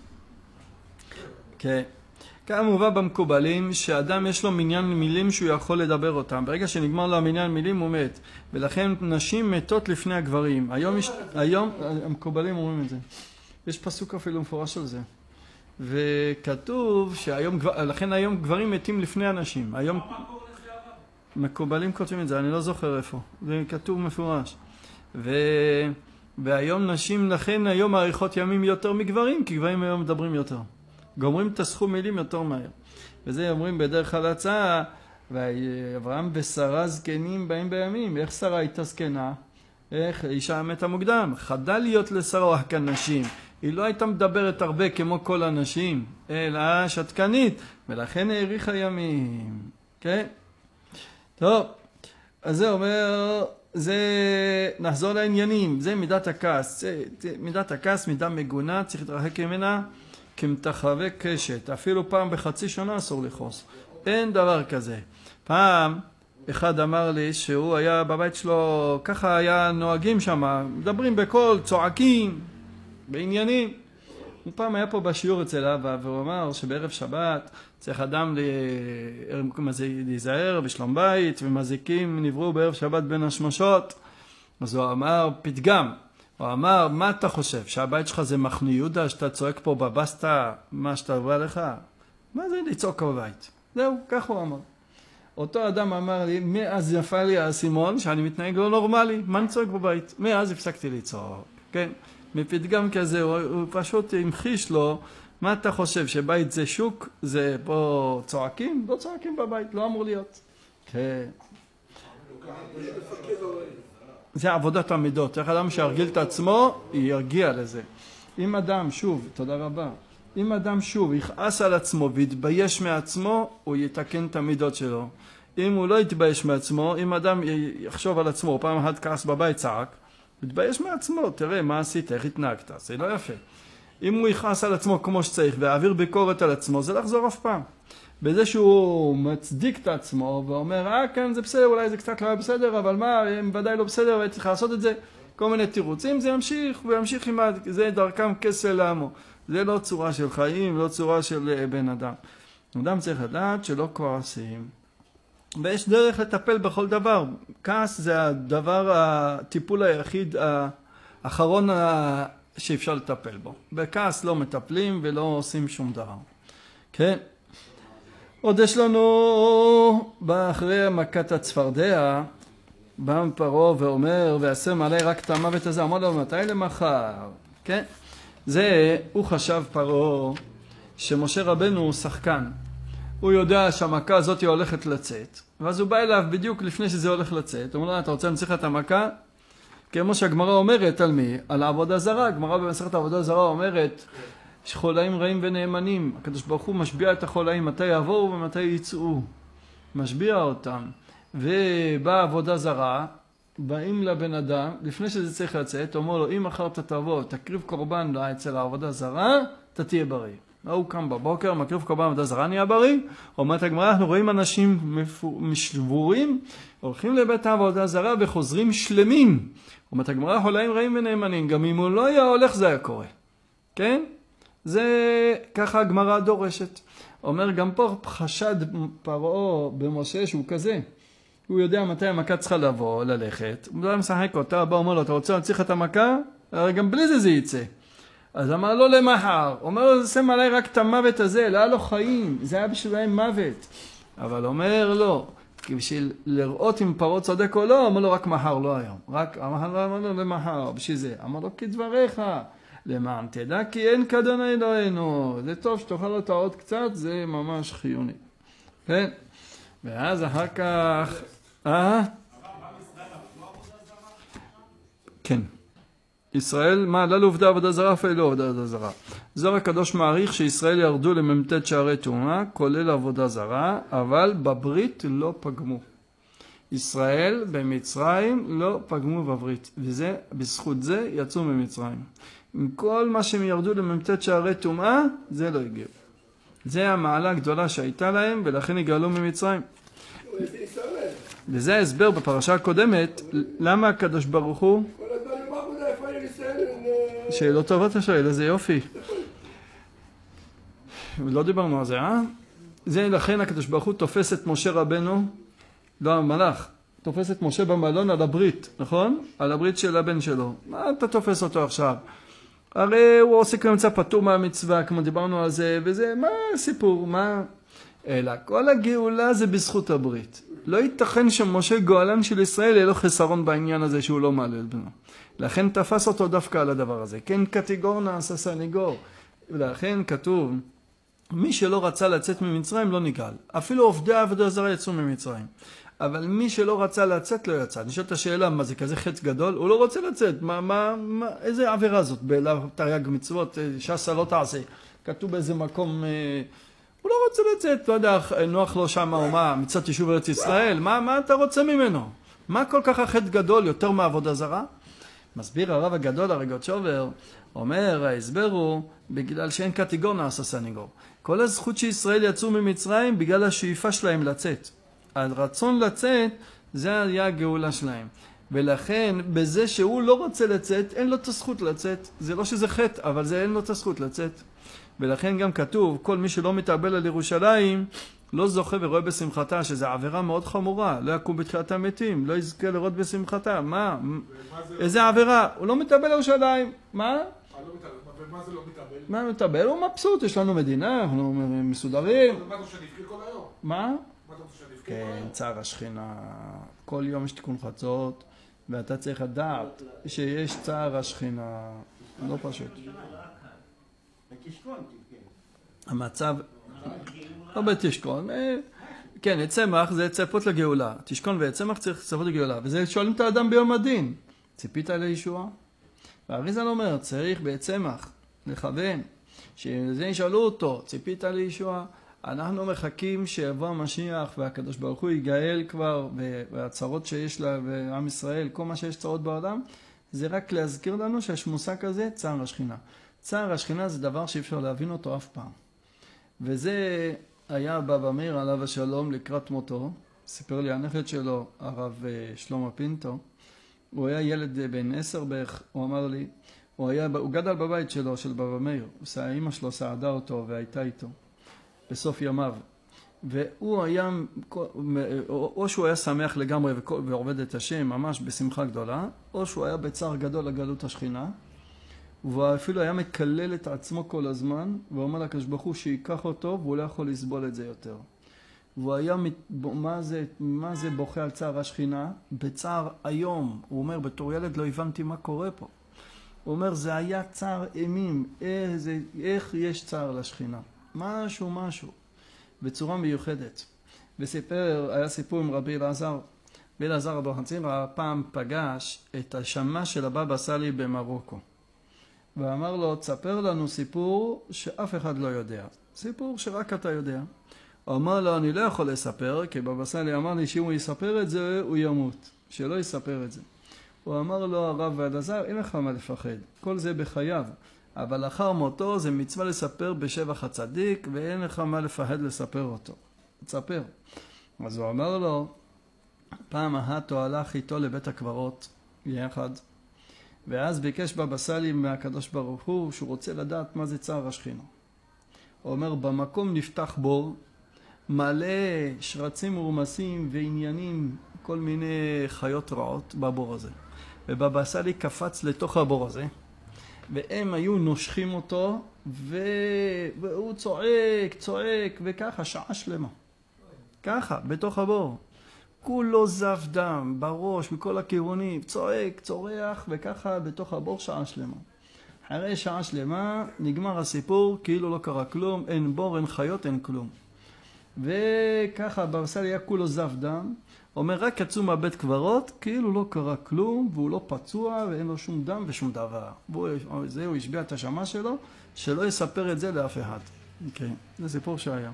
כן. כאן מובא במקובלים שאדם יש לו מניין מילים שהוא יכול לדבר אותם. ברגע שנגמר לו המניין מילים הוא מת. ולכן נשים מתות לפני הגברים. היום, יש, היום המקובלים אומרים את זה. יש פסוק אפילו מפורש על זה. וכתוב שהיום, לכן היום גברים מתים לפני אנשים. היום מקובלים כותבים את זה, אני לא זוכר איפה. זה כתוב מפורש. ו... והיום נשים, לכן היום מאריכות ימים יותר מגברים, כי גברים היום מדברים יותר. גומרים את הסכום מילים יותר מהר. וזה אומרים בדרך הלצה, ואברהם ושרה זקנים באים בימים. איך שרה הייתה זקנה? איך אישה מתה מוקדם? חדל להיות לשרה כנשים. היא לא הייתה מדברת הרבה כמו כל הנשים, אלא שתקנית, ולכן האריכה ימים. כן? טוב, אז זה אומר, זה, נחזור לעניינים, זה מידת הכעס. זה, זה, מידת הכעס, מידה מגונה, צריך להתרחק ממנה כמתחווה קשת. אפילו פעם בחצי שנה אסור לכעוס. אין דבר כזה. פעם אחד אמר לי שהוא היה בבית שלו, ככה היה נוהגים שם, מדברים בקול, צועקים, בעניינים. הוא פעם היה פה בשיעור אצל אבא, והוא אמר שבערב שבת צריך אדם להיזהר בשלום בית, ומזיקים נבראו בערב שבת בין השמשות. אז הוא אמר פתגם, הוא אמר, מה אתה חושב, שהבית שלך זה מחנה יהודה, שאתה צועק פה בבסטה, מה שאתה עברה לך? מה זה לצעוק בבית? זהו, כך הוא אמר. אותו אדם אמר לי, מאז יפה לי האסימון, שאני מתנהג לא נורמלי, מה אני צועק בבית? מאז הפסקתי לצעוק, כן? מפתגם כזה, הוא, הוא פשוט המחיש לו, מה אתה חושב, שבית זה שוק, זה פה צועקים? לא צועקים בבית, לא אמור להיות. כן. זה עבודת המידות, איך אדם שירגיל את עצמו, ירגיע לזה. אם אדם, שוב, תודה רבה, אם אדם שוב יכעס על עצמו ויתבייש מעצמו, הוא יתקן את המידות שלו. אם הוא לא יתבייש מעצמו, אם אדם יחשוב על עצמו, פעם אחת כעס בבית צעק, מתבייש מעצמו, תראה מה עשית, איך התנהגת, זה לא יפה. אם הוא יכעס על עצמו כמו שצריך והעביר ביקורת על עצמו, זה לחזור אף פעם. בזה שהוא מצדיק את עצמו ואומר, אה כן זה בסדר, אולי זה קצת לא היה בסדר, אבל מה, הם ודאי לא בסדר וצריך לעשות את זה, כל מיני תירוצים, זה ימשיך וימשיך עם זה דרכם כסל לעמו. זה לא צורה של חיים, לא צורה של בן אדם. אדם צריך לדעת שלא כועסים. ויש דרך לטפל בכל דבר. כעס זה הדבר, הטיפול היחיד האחרון שאפשר לטפל בו. בכעס לא מטפלים ולא עושים שום דבר. כן. עוד יש לנו, באחרי מכת הצפרדע, בא פרעה ואומר, ועשה מעלי רק את המוות הזה, אמר לו, מתי למחר? כן. זה, הוא חשב פרעה, שמשה רבנו הוא שחקן. הוא יודע שהמכה הזאת הולכת לצאת, ואז הוא בא אליו בדיוק לפני שזה הולך לצאת, הוא אומר לו, אתה רוצה להנציח את המכה? כמו שהגמרא אומרת על מי? על העבודה זרה. הגמרא במסכת העבודה זרה אומרת שחולאים רעים ונאמנים. הקדוש ברוך הוא משביע את החולאים, מתי יבואו ומתי יצאו. משביע אותם. ובאה עבודה זרה, באים לבן אדם, לפני שזה צריך לצאת, אומר לו, אם אחרת תבוא, תקריב קורבן אצל העבודה זרה, אתה תהיה בריא. הוא קם בבוקר, מקריב קורבן עבודה זרה, נהיה בריא. אומרת הגמרא, אנחנו רואים אנשים משבורים, הולכים לבית העבודה זרה וחוזרים שלמים. אומרת הגמרא, חולאים רעים ונאמנים, גם אם הוא לא היה הולך זה היה קורה. כן? זה ככה הגמרא דורשת. אומר גם פה חשד פרעה במשה שהוא כזה. הוא יודע מתי המכה צריכה לבוא, ללכת. הוא לא משחק אותה, בא אומר לו, אתה רוצה להנציח את המכה? הרי גם בלי זה זה יצא. אז אמר לו למחר. אומר לו, זה שם עליי רק את המוות הזה, לא היה לו חיים. זה היה בשבילם מוות. אבל אומר לו, כי בשביל לראות אם פרעה צודק או לא, אמר לו רק מחר, לא היום. רק אמר לו למחר, בשביל זה. אמר לו כדבריך, למען תדע כי אין כאדון אלוהינו. זה טוב שתאכל אותה עוד קצת, זה ממש חיוני. כן? ואז אחר כך... אה? כן. ישראל, מה? לא לעובדה עבודה זרה, אפילו לא עבודה זרה. זוהר הקדוש מעריך שישראל ירדו למ"ט שערי טומאה, כולל עבודה זרה, אבל בברית לא פגמו. ישראל במצרים לא פגמו בברית, וזה, בזכות זה יצאו ממצרים. עם כל מה שהם ירדו למ"ט שערי טומאה, זה לא הגיעו. זה המעלה הגדולה שהייתה להם, ולכן יגאלו ממצרים. וזה ההסבר בפרשה הקודמת, למה הקדוש ברוך הוא... שאלות טובות השואל, איזה יופי. לא דיברנו על זה, אה? זה לכן הקדוש ברוך הוא תופס את משה רבנו, לא המלאך, תופס את משה במלון על הברית, נכון? על הברית של הבן שלו. מה אתה תופס אותו עכשיו? הרי הוא עושה כמצא פטור מהמצווה, כמו דיברנו על זה, וזה, מה הסיפור? מה? אלא כל הגאולה זה בזכות הברית. לא ייתכן שמשה גואלן של ישראל יהיה לו חסרון בעניין הזה שהוא לא מעלה את בנו. לכן תפס אותו דווקא על הדבר הזה. כן קטגור נעשה סניגור. ולכן כתוב, מי שלא רצה לצאת ממצרים לא נגאל. אפילו עובדי העבודה זרה יצאו ממצרים. אבל מי שלא רצה לצאת לא יצא. נשאלת השאלה, מה זה כזה חץ גדול? הוא לא רוצה לצאת. מה, מה, מה, איזה עבירה זאת? בתרי"ג מצוות, שעשה לא תעשה. כתוב באיזה מקום... הוא לא רוצה לצאת, לא יודע, נוח לו שם או מה, מצד יישוב ארץ ישראל, מה, מה אתה רוצה ממנו? מה כל כך החטא גדול יותר מעבודה זרה? מסביר הרב הגדול, הרגות שובר, אומר, ההסבר הוא, בגלל שאין קטגור נעשה סניגור. כל הזכות שישראל יצאו ממצרים בגלל השאיפה שלהם לצאת. הרצון לצאת, זה היה הגאולה שלהם. ולכן, בזה שהוא לא רוצה לצאת, אין לו את הזכות לצאת. זה לא שזה חטא, אבל זה אין לו את הזכות לצאת. ולכן גם כתוב, כל מי שלא מתאבל על ירושלים, לא זוכה ורואה בשמחתה, שזו עבירה מאוד חמורה, לא יקום בתחיית המתים, לא יזכה לראות בשמחתה, מה? איזה עבירה? הוא לא מתאבל על ירושלים, מה? ומה זה לא מתאבל? מה מתאבל? הוא מבסוט, יש לנו מדינה, אנחנו מסודרים. מה אתה רוצה שנבכה כל היום? מה? מה אתה רוצה שנבכה כל כן, היום? צער השכינה, כל יום יש תיקון חצות, ואתה צריך לדעת שיש צער השכינה, לא פשוט. המצב, לא בתשכון, כן, צמח זה צפות לגאולה, תשכון וצמח צריך צפות לגאולה, וזה שואלים את האדם ביום הדין, ציפית לישועה? והאריז"ל אומר, צריך בצמח לכוון, שזה ישאלו אותו, ציפית לישועה? אנחנו מחכים שיבוא המשיח והקדוש ברוך הוא יגאל כבר, והצרות שיש לעם ישראל, כל מה שיש צרות בעולם, זה רק להזכיר לנו שיש מושג כזה, צער השכינה. צער השכינה זה דבר שאי אפשר להבין אותו אף פעם. וזה היה בבא מאיר עליו השלום לקראת מותו, סיפר לי הנכד שלו, הרב שלמה פינטו, הוא היה ילד בן עשר בערך, הוא אמר לי, הוא, היה, הוא גדל בבית שלו, של בבא מאיר, האמא שלו סעדה אותו והייתה איתו בסוף ימיו. והוא היה, או שהוא היה שמח לגמרי ועובד את השם ממש בשמחה גדולה, או שהוא היה בצער גדול לגלות השכינה, והוא אפילו היה מקלל את עצמו כל הזמן, ואומר לקדוש ברוך הוא שיקח אותו, והוא לא יכול לסבול את זה יותר. והוא היה, מה זה, מה זה בוכה על צער השכינה? בצער היום. הוא אומר, בתור ילד לא הבנתי מה קורה פה. הוא אומר, זה היה צער אימים, איך, איך יש צער לשכינה? משהו, משהו. בצורה מיוחדת. וסיפר, היה סיפור עם רבי אלעזר. רבי אלעזר אבוחצירא פעם פגש את השמש של הבבא סאלי במרוקו. ואמר לו, תספר לנו סיפור שאף אחד לא יודע. סיפור שרק אתה יודע. הוא אמר לו, אני לא יכול לספר, כי בבא סאלי אמר לי שאם הוא יספר את זה, הוא ימות. שלא יספר את זה. הוא אמר לו, הרב אלעזר, אין לך מה לפחד. כל זה בחייו. אבל לאחר מותו זה מצווה לספר בשבח הצדיק, ואין לך מה לפחד לספר אותו. תספר. אז הוא אמר לו, פעם אחת הוא הלך איתו לבית הקברות, יחד, ואז ביקש בבא סאלי מהקדוש ברוך הוא, שהוא רוצה לדעת מה זה צער השכינה. הוא אומר, במקום נפתח בור, מלא שרצים ורמסים ועניינים, כל מיני חיות רעות בבור הזה. ובבא סאלי קפץ לתוך הבור הזה, והם היו נושכים אותו, ו... והוא צועק, צועק, וככה, שעה שלמה. ככה, בתוך הבור. כולו זב דם, בראש, מכל הכיוונים, צועק, צורח, וככה בתוך הבור שעה שלמה. אחרי שעה שלמה נגמר הסיפור, כאילו לא קרה כלום, אין בור, אין חיות, אין כלום. וככה בבא סאלי היה כולו זב דם, אומר רק יצאו מהבית קברות, כאילו לא קרה כלום, והוא לא פצוע ואין לו שום דם ושום דבר. זה הוא השביע את השמש שלו, שלא יספר את זה לאף אחד. אוקיי, זה סיפור שהיה.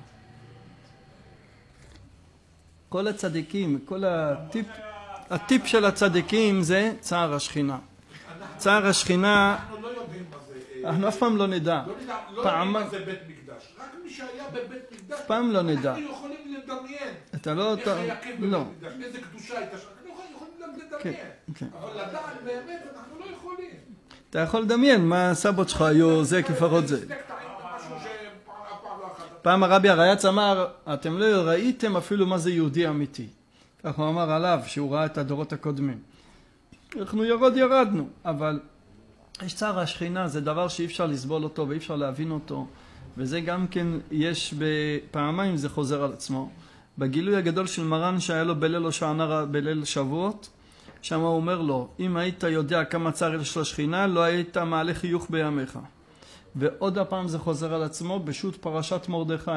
כל הצדיקים, כל הטיפ, הטיפ של הצדיקים זה צער השכינה. צער השכינה, אנחנו לא יודעים מה זה. אנחנו אף פעם לא נדע. לא נדע, לא יודעים מה זה בית מקדש. רק מי שהיה בבית מקדש, פעם לא נדע. אנחנו יכולים לדמיין. אתה לא... איך היה כיף בבית לא. מקדש, איזה קדושה הייתה שם. אנחנו יכולים גם לדמיין. כן. אבל לדעת באמת אנחנו לא יכולים. אתה יכול לדמיין מה הסבות שלך היו, זה כפרות זה. פעם הרבי הרייץ אמר, אתם לא ראיתם אפילו מה זה יהודי אמיתי. כך הוא אמר עליו, שהוא ראה את הדורות הקודמים. אנחנו ירד ירדנו, אבל יש צער השכינה, זה דבר שאי אפשר לסבול אותו ואי אפשר להבין אותו, וזה גם כן יש בפעמיים זה חוזר על עצמו. בגילוי הגדול של מרן שהיה לו בליל הושענא בליל שבועות, שם הוא אומר לו, אם היית יודע כמה צער יש לשכינה, לא היית מעלה חיוך בימיך. ועוד הפעם זה חוזר על עצמו בשו"ת פרשת מרדכי.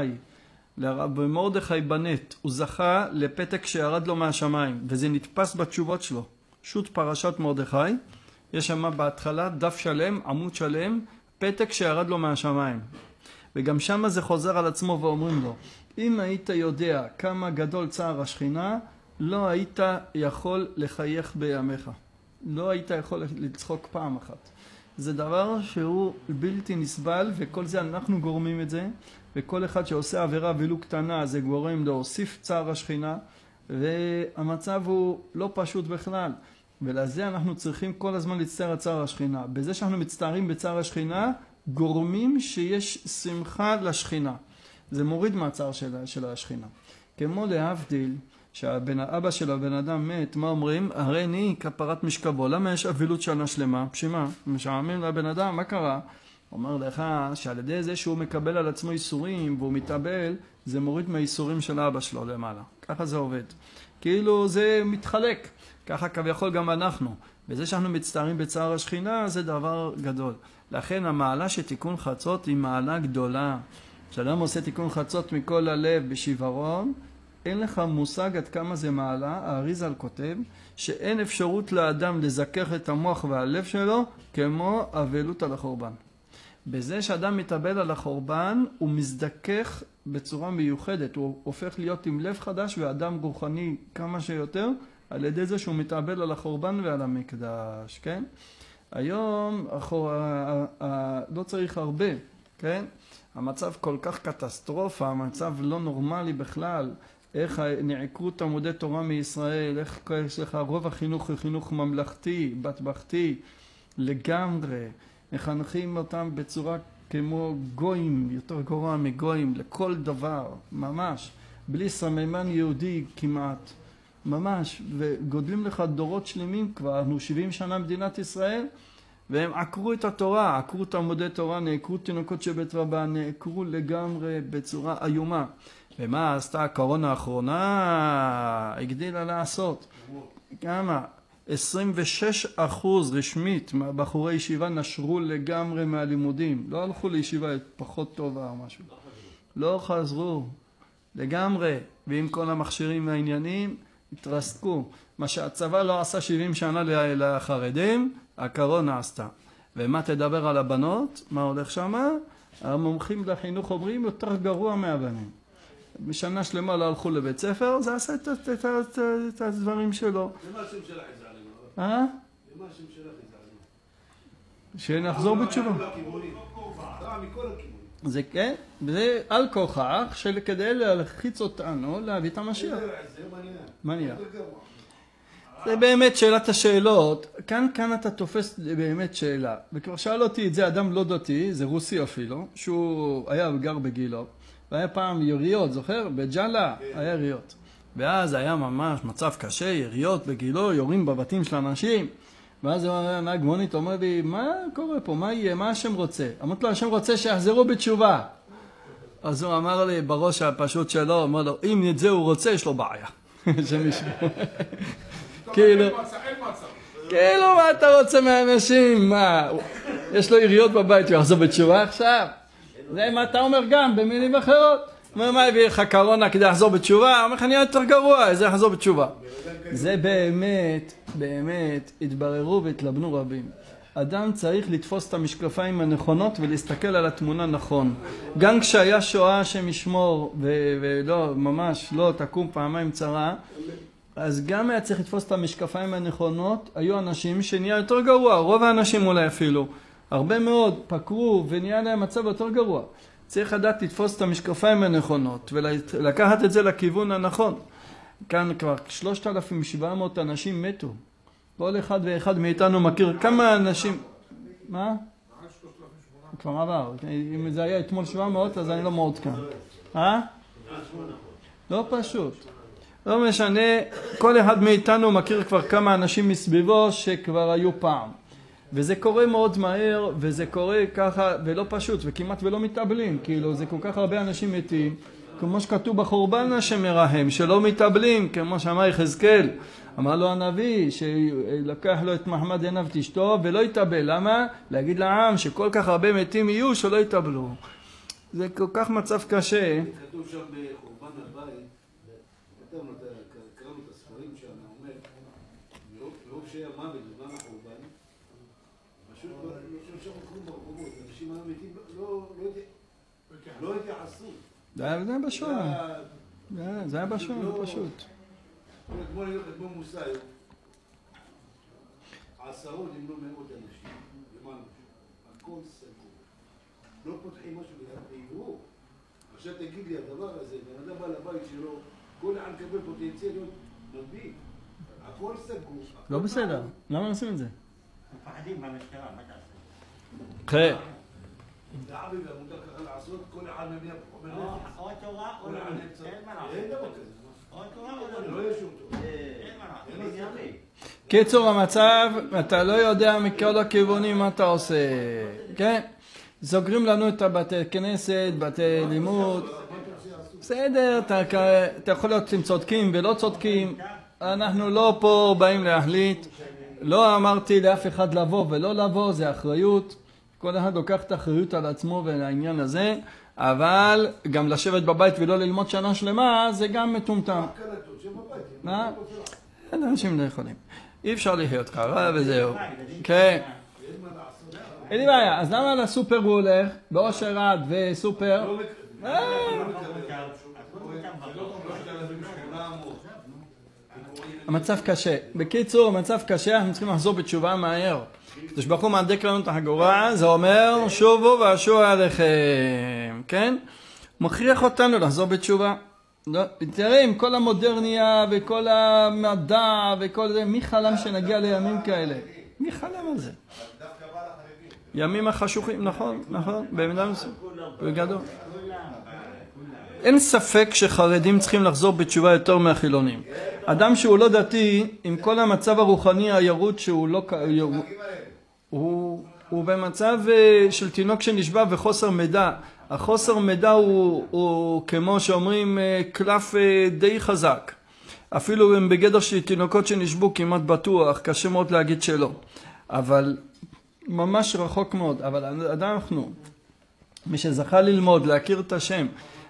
במרדכי בנט הוא זכה לפתק שירד לו מהשמיים, וזה נתפס בתשובות שלו. שו"ת פרשת מרדכי, יש שם בהתחלה דף שלם, עמוד שלם, פתק שירד לו מהשמיים. וגם שם זה חוזר על עצמו ואומרים לו, אם היית יודע כמה גדול צער השכינה, לא היית יכול לחייך בימיך. לא היית יכול לצחוק פעם אחת. זה דבר שהוא בלתי נסבל, וכל זה אנחנו גורמים את זה, וכל אחד שעושה עבירה ולו קטנה, זה גורם להוסיף צער השכינה, והמצב הוא לא פשוט בכלל. ולזה אנחנו צריכים כל הזמן להצטער על צער השכינה. בזה שאנחנו מצטערים בצער השכינה, גורמים שיש שמחה לשכינה. זה מוריד מהצער של, של השכינה. כמו להבדיל, שהאבא של הבן אדם מת, מה אומרים? הרי אני כפרת משכבו. למה יש אבילות שנה שלמה? פשימה, משעמם לבן אדם, מה קרה? אומר לך שעל ידי זה שהוא מקבל על עצמו איסורים והוא מתאבל, זה מוריד מהאיסורים של האבא שלו למעלה. ככה זה עובד. כאילו זה מתחלק. ככה כביכול גם אנחנו. וזה שאנחנו מצטערים בצער השכינה זה דבר גדול. לכן המעלה שתיקון חצות היא מעלה גדולה. כשאדם עושה תיקון חצות מכל הלב בשברון, אין לך מושג עד כמה זה מעלה. האריז"ל כותב שאין אפשרות לאדם לזכך את המוח והלב שלו כמו אבלות על החורבן. בזה שאדם מתאבל על החורבן הוא מזדכך בצורה מיוחדת, הוא הופך להיות עם לב חדש ואדם רוחני כמה שיותר על ידי זה שהוא מתאבל על החורבן ועל המקדש, כן? היום החור... לא צריך הרבה, כן? המצב כל כך קטסטרופה, המצב לא נורמלי בכלל, איך נעקרו תלמודי תורה מישראל, איך יש לך רוב החינוך הוא חינוך ממלכתי, בת-בכתי, לגמרי, מחנכים אותם בצורה כמו גויים, יותר גרוע מגויים, לכל דבר, ממש, בלי סממן יהודי כמעט, ממש, וגודלים לך דורות שלמים כבר, אנחנו שבעים שנה במדינת ישראל, והם עקרו את התורה, עקרו תלמודי תורה, נעקרו תינוקות של בית רבן, נעקרו לגמרי בצורה איומה. ומה עשתה הקורונה האחרונה? הגדילה לעשות. כמה? עשרים ושש אחוז רשמית מהבחורי ישיבה נשרו לגמרי מהלימודים. לא הלכו לישיבה פחות טובה או משהו. לא חזרו. לגמרי, ועם כל המכשירים והעניינים, התרסקו. מה שהצבא לא עשה שבעים שנה לחרדים, הקורונה עשתה. ומה תדבר על הבנות? מה הולך שמה? המומחים לחינוך אומרים יותר גרוע מהבנים. בשנה שלמה לא הלכו לבית ספר, זה עשה את, את, את, את, את הדברים שלו. למה השם שלך יזעלנו? אה? למה השם שלך יזעלנו? שנחזור בתשובה. זה כן, זה על כוחך של כדי להלחיץ אותנו להביא את המשיח. מניח. זה באמת שאלת השאלות. כאן, כאן אתה תופס באמת שאלה. וכבר שאל אותי את זה אדם לא דתי, זה רוסי אפילו, שהוא היה גר בגילו, והיה פעם יריות, זוכר? בג'אלה היה יריות. ואז היה ממש מצב קשה, יריות בגילו, יורים בבתים של אנשים. ואז הנהג מונית אומר לי, מה קורה פה? מה יהיה? מה השם רוצה? אמרתי לו, השם רוצה שיחזרו בתשובה. אז הוא אמר לי, בראש הפשוט שלו, אמר לו, אם את זה הוא רוצה, יש לו בעיה. שמישהו. כאילו, כאילו, מה אתה רוצה מהאנשים? מה? יש לו יריות בבית, הוא יחזור בתשובה עכשיו? זה מה אתה אומר גם, במילים אחרות. מה הביא לך קורונה כדי לחזור בתשובה? אומר לך, אני יותר גרוע, זה יחזור בתשובה. זה באמת, באמת, התבררו והתלבנו רבים. אדם צריך לתפוס את המשקפיים הנכונות ולהסתכל על התמונה נכון. גם כשהיה שואה שמשמור, ולא, ממש, לא, תקום פעמיים צרה, אז גם היה צריך לתפוס את המשקפיים הנכונות. היו אנשים שנהיה יותר גרוע, רוב האנשים אולי אפילו. הרבה מאוד פקרו ונהיה להם מצב יותר גרוע. צריך לדעת לתפוס את המשקפיים הנכונות ולקחת את זה לכיוון הנכון. כאן כבר שלושת אלפים שבע מאות אנשים מתו. כל אחד ואחד מאיתנו מכיר כמה אנשים... מה? כבר עבר. אם זה היה אתמול שבע מאות אז אני לא מאוד כאן. אה? לא פשוט. לא משנה, כל אחד מאיתנו מכיר כבר כמה אנשים מסביבו שכבר היו פעם. וזה קורה מאוד מהר, וזה קורה ככה, ולא פשוט, וכמעט ולא מתאבלים. כאילו, זה כל כך הרבה אנשים מתים, כמו שכתוב בחורבן השם מרחם, שלא מתאבלים, כמו שאמר יחזקאל. אמר לו הנביא, שלקח לו את מחמד עיניו תשתו, ולא יתאבל. למה? להגיד לעם שכל כך הרבה מתים יהיו, שלא יתאבלו. זה כל כך מצב קשה. כתוב שם בחורבן הבית, כתבנו, קראנו את הספרים שם, אומר, לא כשהיה מוות בזמן החורבן, פשוט לא שם כלום ברחובות, אנשים האמיתים לא התייחסו. זה היה בשואה. זה היה בשואה, פשוט. כמו אתמול מוסי, עשרות אם לא מאות אנשים, למעלה, הכל סגור. לא פותחים משהו ויברו. עכשיו תגיד לי, הדבר הזה, בן אדם בא לבית שלו, כל אחד מקבל פוטנציאליות מדביק. הכל סגור. לא בסדר, למה נשים את זה? מפחדים במשטרה, מה תעשה? כן. דעבי והמותר ככה לעשות, כל אחד מביע אומר נפס. או תורה או לא, אין מה לעשות. אין דבר כזה. או תורה או לא לא, יש שום טוב. אין מה לעשות. קיצור המצב, אתה לא יודע מכל הכיוונים מה אתה עושה, כן? סוגרים לנו את הבתי כנסת, בתי לימוד, בסדר, אתה, אתה יכול להיות עם צודקים ולא צודקים, אנחנו לא פה באים להחליט, לא אמרתי לאף אחד לבוא ולא לבוא, זה אחריות, כל אחד לוקח את האחריות על עצמו ולעניין הזה, אבל גם לשבת בבית ולא ללמוד שנה שלמה, זה גם מטומטם. מה? אנשים לא יכולים. אי אפשר לחיות ככה וזהו. כן. אין לי בעיה, אז למה לסופר הוא הולך? באושר עד וסופר? המצב קשה. בקיצור, המצב קשה, אנחנו צריכים לחזור בתשובה מהר. הקדוש ברוך הוא מהדק לנו את החגורה, זה אומר שובו ואשור עליכם, כן? מכריח אותנו לחזור בתשובה. תראה, עם כל המודרניה וכל המדע וכל זה, מי חלם שנגיע לימים כאלה? מי חלם על זה? ימים החשוכים, נכון, נכון, במידה מסוימת, בגדול. אין ספק שחרדים צריכים לחזור בתשובה יותר מהחילונים. אדם שהוא לא דתי, עם כל המצב הרוחני הירוד שהוא לא... הוא, הוא במצב של תינוק שנשבע וחוסר מידע. החוסר מידע הוא, הוא כמו שאומרים קלף די חזק. אפילו הם בגדר של תינוקות שנשבו כמעט בטוח, קשה מאוד להגיד שלא. אבל ממש רחוק מאוד. אבל אנחנו, מי שזכה ללמוד, להכיר את השם,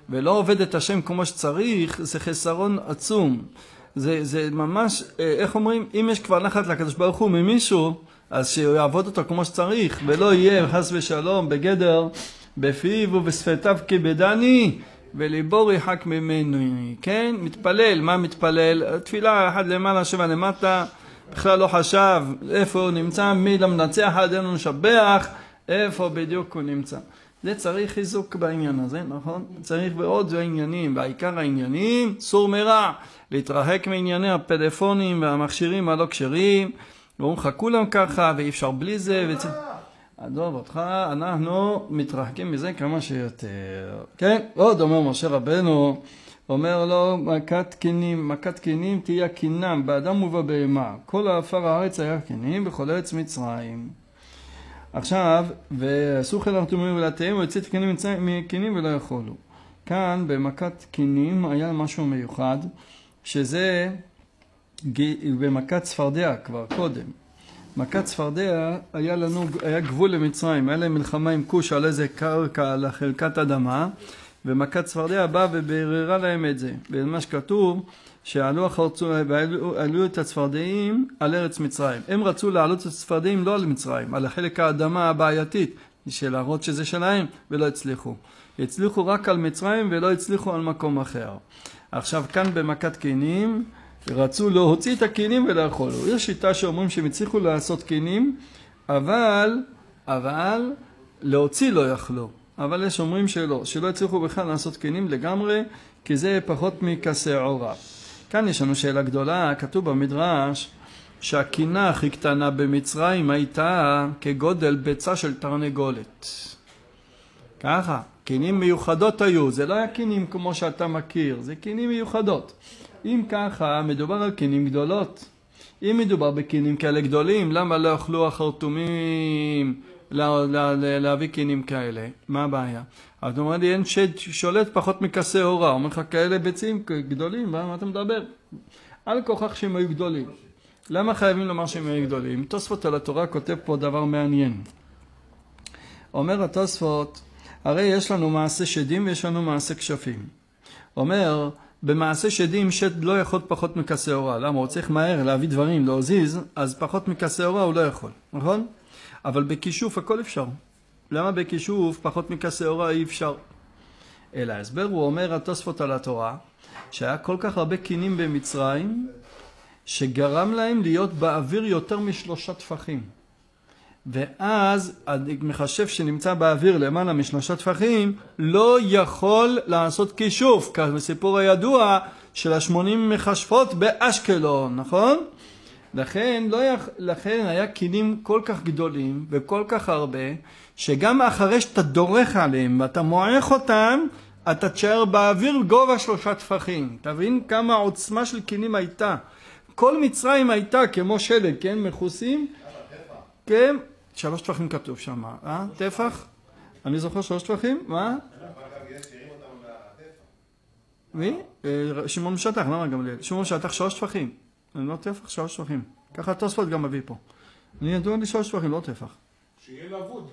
ולא עובד את השם כמו שצריך, זה חסרון עצום. זה, זה ממש, איך אומרים, אם יש כבר נחת לקדוש ברוך הוא ממישהו, אז שהוא יעבוד אותו כמו שצריך, ולא יהיה חס ושלום בגדר, בפיו ובשפתיו כבדני, וליבו ריחק ממנו. כן? מתפלל, מה מתפלל? תפילה אחד למעלה, שבע למטה, בכלל לא חשב איפה הוא נמצא, מי למנצח עדינו נשבח, איפה בדיוק הוא נמצא. זה צריך חיזוק בעניין הזה, נכון? צריך בעוד עניינים, בעיקר העניינים, סור מרע, להתרחק מענייני הפלאפונים והמכשירים הלא כשרים, ואומרים לך כולם ככה ואי אפשר בלי זה, וצ... עזוב אותך, אנחנו מתרחקים מזה כמה שיותר. כן? עוד אומר משה רבנו, אומר לו, מכת קינים, מכת קינים תהיה קינם באדם ובבהמה. כל האפר הארץ היה קינים בכל ארץ מצרים. עכשיו, ועשו חיל הרתומים ולתאם, ויוצא את קינים מקינים ולא יכולו. כאן במכת קינים היה משהו מיוחד, שזה במכת צפרדע כבר קודם. מכת צפרדע היה לנו, היה גבול למצרים, היה להם מלחמה עם כוש על איזה קרקע, על חלקת אדמה, ומכת צפרדע באה ובררה להם את זה. ומה שכתוב, שעלו החרצו, ועלו את הצפרדעים על ארץ מצרים. הם רצו לעלות את הצפרדעים לא על מצרים, על החלק האדמה הבעייתית, של להראות שזה שלהם, ולא הצליחו. הצליחו רק על מצרים ולא הצליחו על מקום אחר. עכשיו כאן במכת קינים, רצו להוציא את הקינים ולא יכולו. יש שיטה שאומרים שהם הצליחו לעשות קינים, אבל, אבל להוציא לא יכלו. אבל יש אומרים שלא, שלא הצליחו בכלל לעשות קינים לגמרי, כי זה פחות מכסה עורה. כאן יש לנו שאלה גדולה, כתוב במדרש שהקינה הכי קטנה במצרים הייתה כגודל ביצה של תרנגולת. ככה, קינים מיוחדות היו, זה לא היה קינים כמו שאתה מכיר, זה קינים מיוחדות. אם ככה, מדובר על קינים גדולות. אם מדובר בקינים כאלה גדולים, למה לא יוכלו החרטומים לה, לה, לה, להביא קינים כאלה? מה הבעיה? אז הוא אומר לי, אין שד שולט פחות מכסה הורה. הוא אומר לך, כאלה ביצים גדולים, מה אתה מדבר? על כוכך שהם היו גדולים. למה חייבים לומר שהם היו גדולים? תוספות על התורה כותב פה דבר מעניין. אומר התוספות, הרי יש לנו מעשה שדים ויש לנו מעשה כשפים. אומר, במעשה שדים שד לא יכול פחות מכסה הורה. למה? הוא צריך מהר להביא דברים, להזיז, אז פחות מכסה הורה הוא לא יכול, נכון? אבל בכישוף הכל אפשר. למה בכישוף פחות מכסה הורה אי אפשר? אלא ההסבר הוא אומר התוספות על התורה, שהיה כל כך הרבה קינים במצרים, שגרם להם להיות באוויר יותר משלושה טפחים. ואז המחשב שנמצא באוויר למעלה משלושה טפחים לא יכול לעשות כישוף, כסיפור הידוע של השמונים מכשפות באשקלון, נכון? לכן, לא היה, לכן היה קינים כל כך גדולים וכל כך הרבה, שגם אחרי שאתה דורך עליהם ואתה מועך אותם, אתה תשאר באוויר גובה שלושה טפחים. תבין כמה עוצמה של קינים הייתה. כל מצרים הייתה כמו שלג, כן? מכוסים. כן? שלוש טפחים כתוב שם, אה? טפח? אני זוכר שלוש טפחים? מה? מי? שמעון משטח, למה גמליאל? שמעון משטח שלוש טפחים. אני לא טפח, שלוש טפחים. ככה תוספות גם מביא פה. אני ידוע לי שלוש טפחים, לא טפח. שיהיה לעבוד.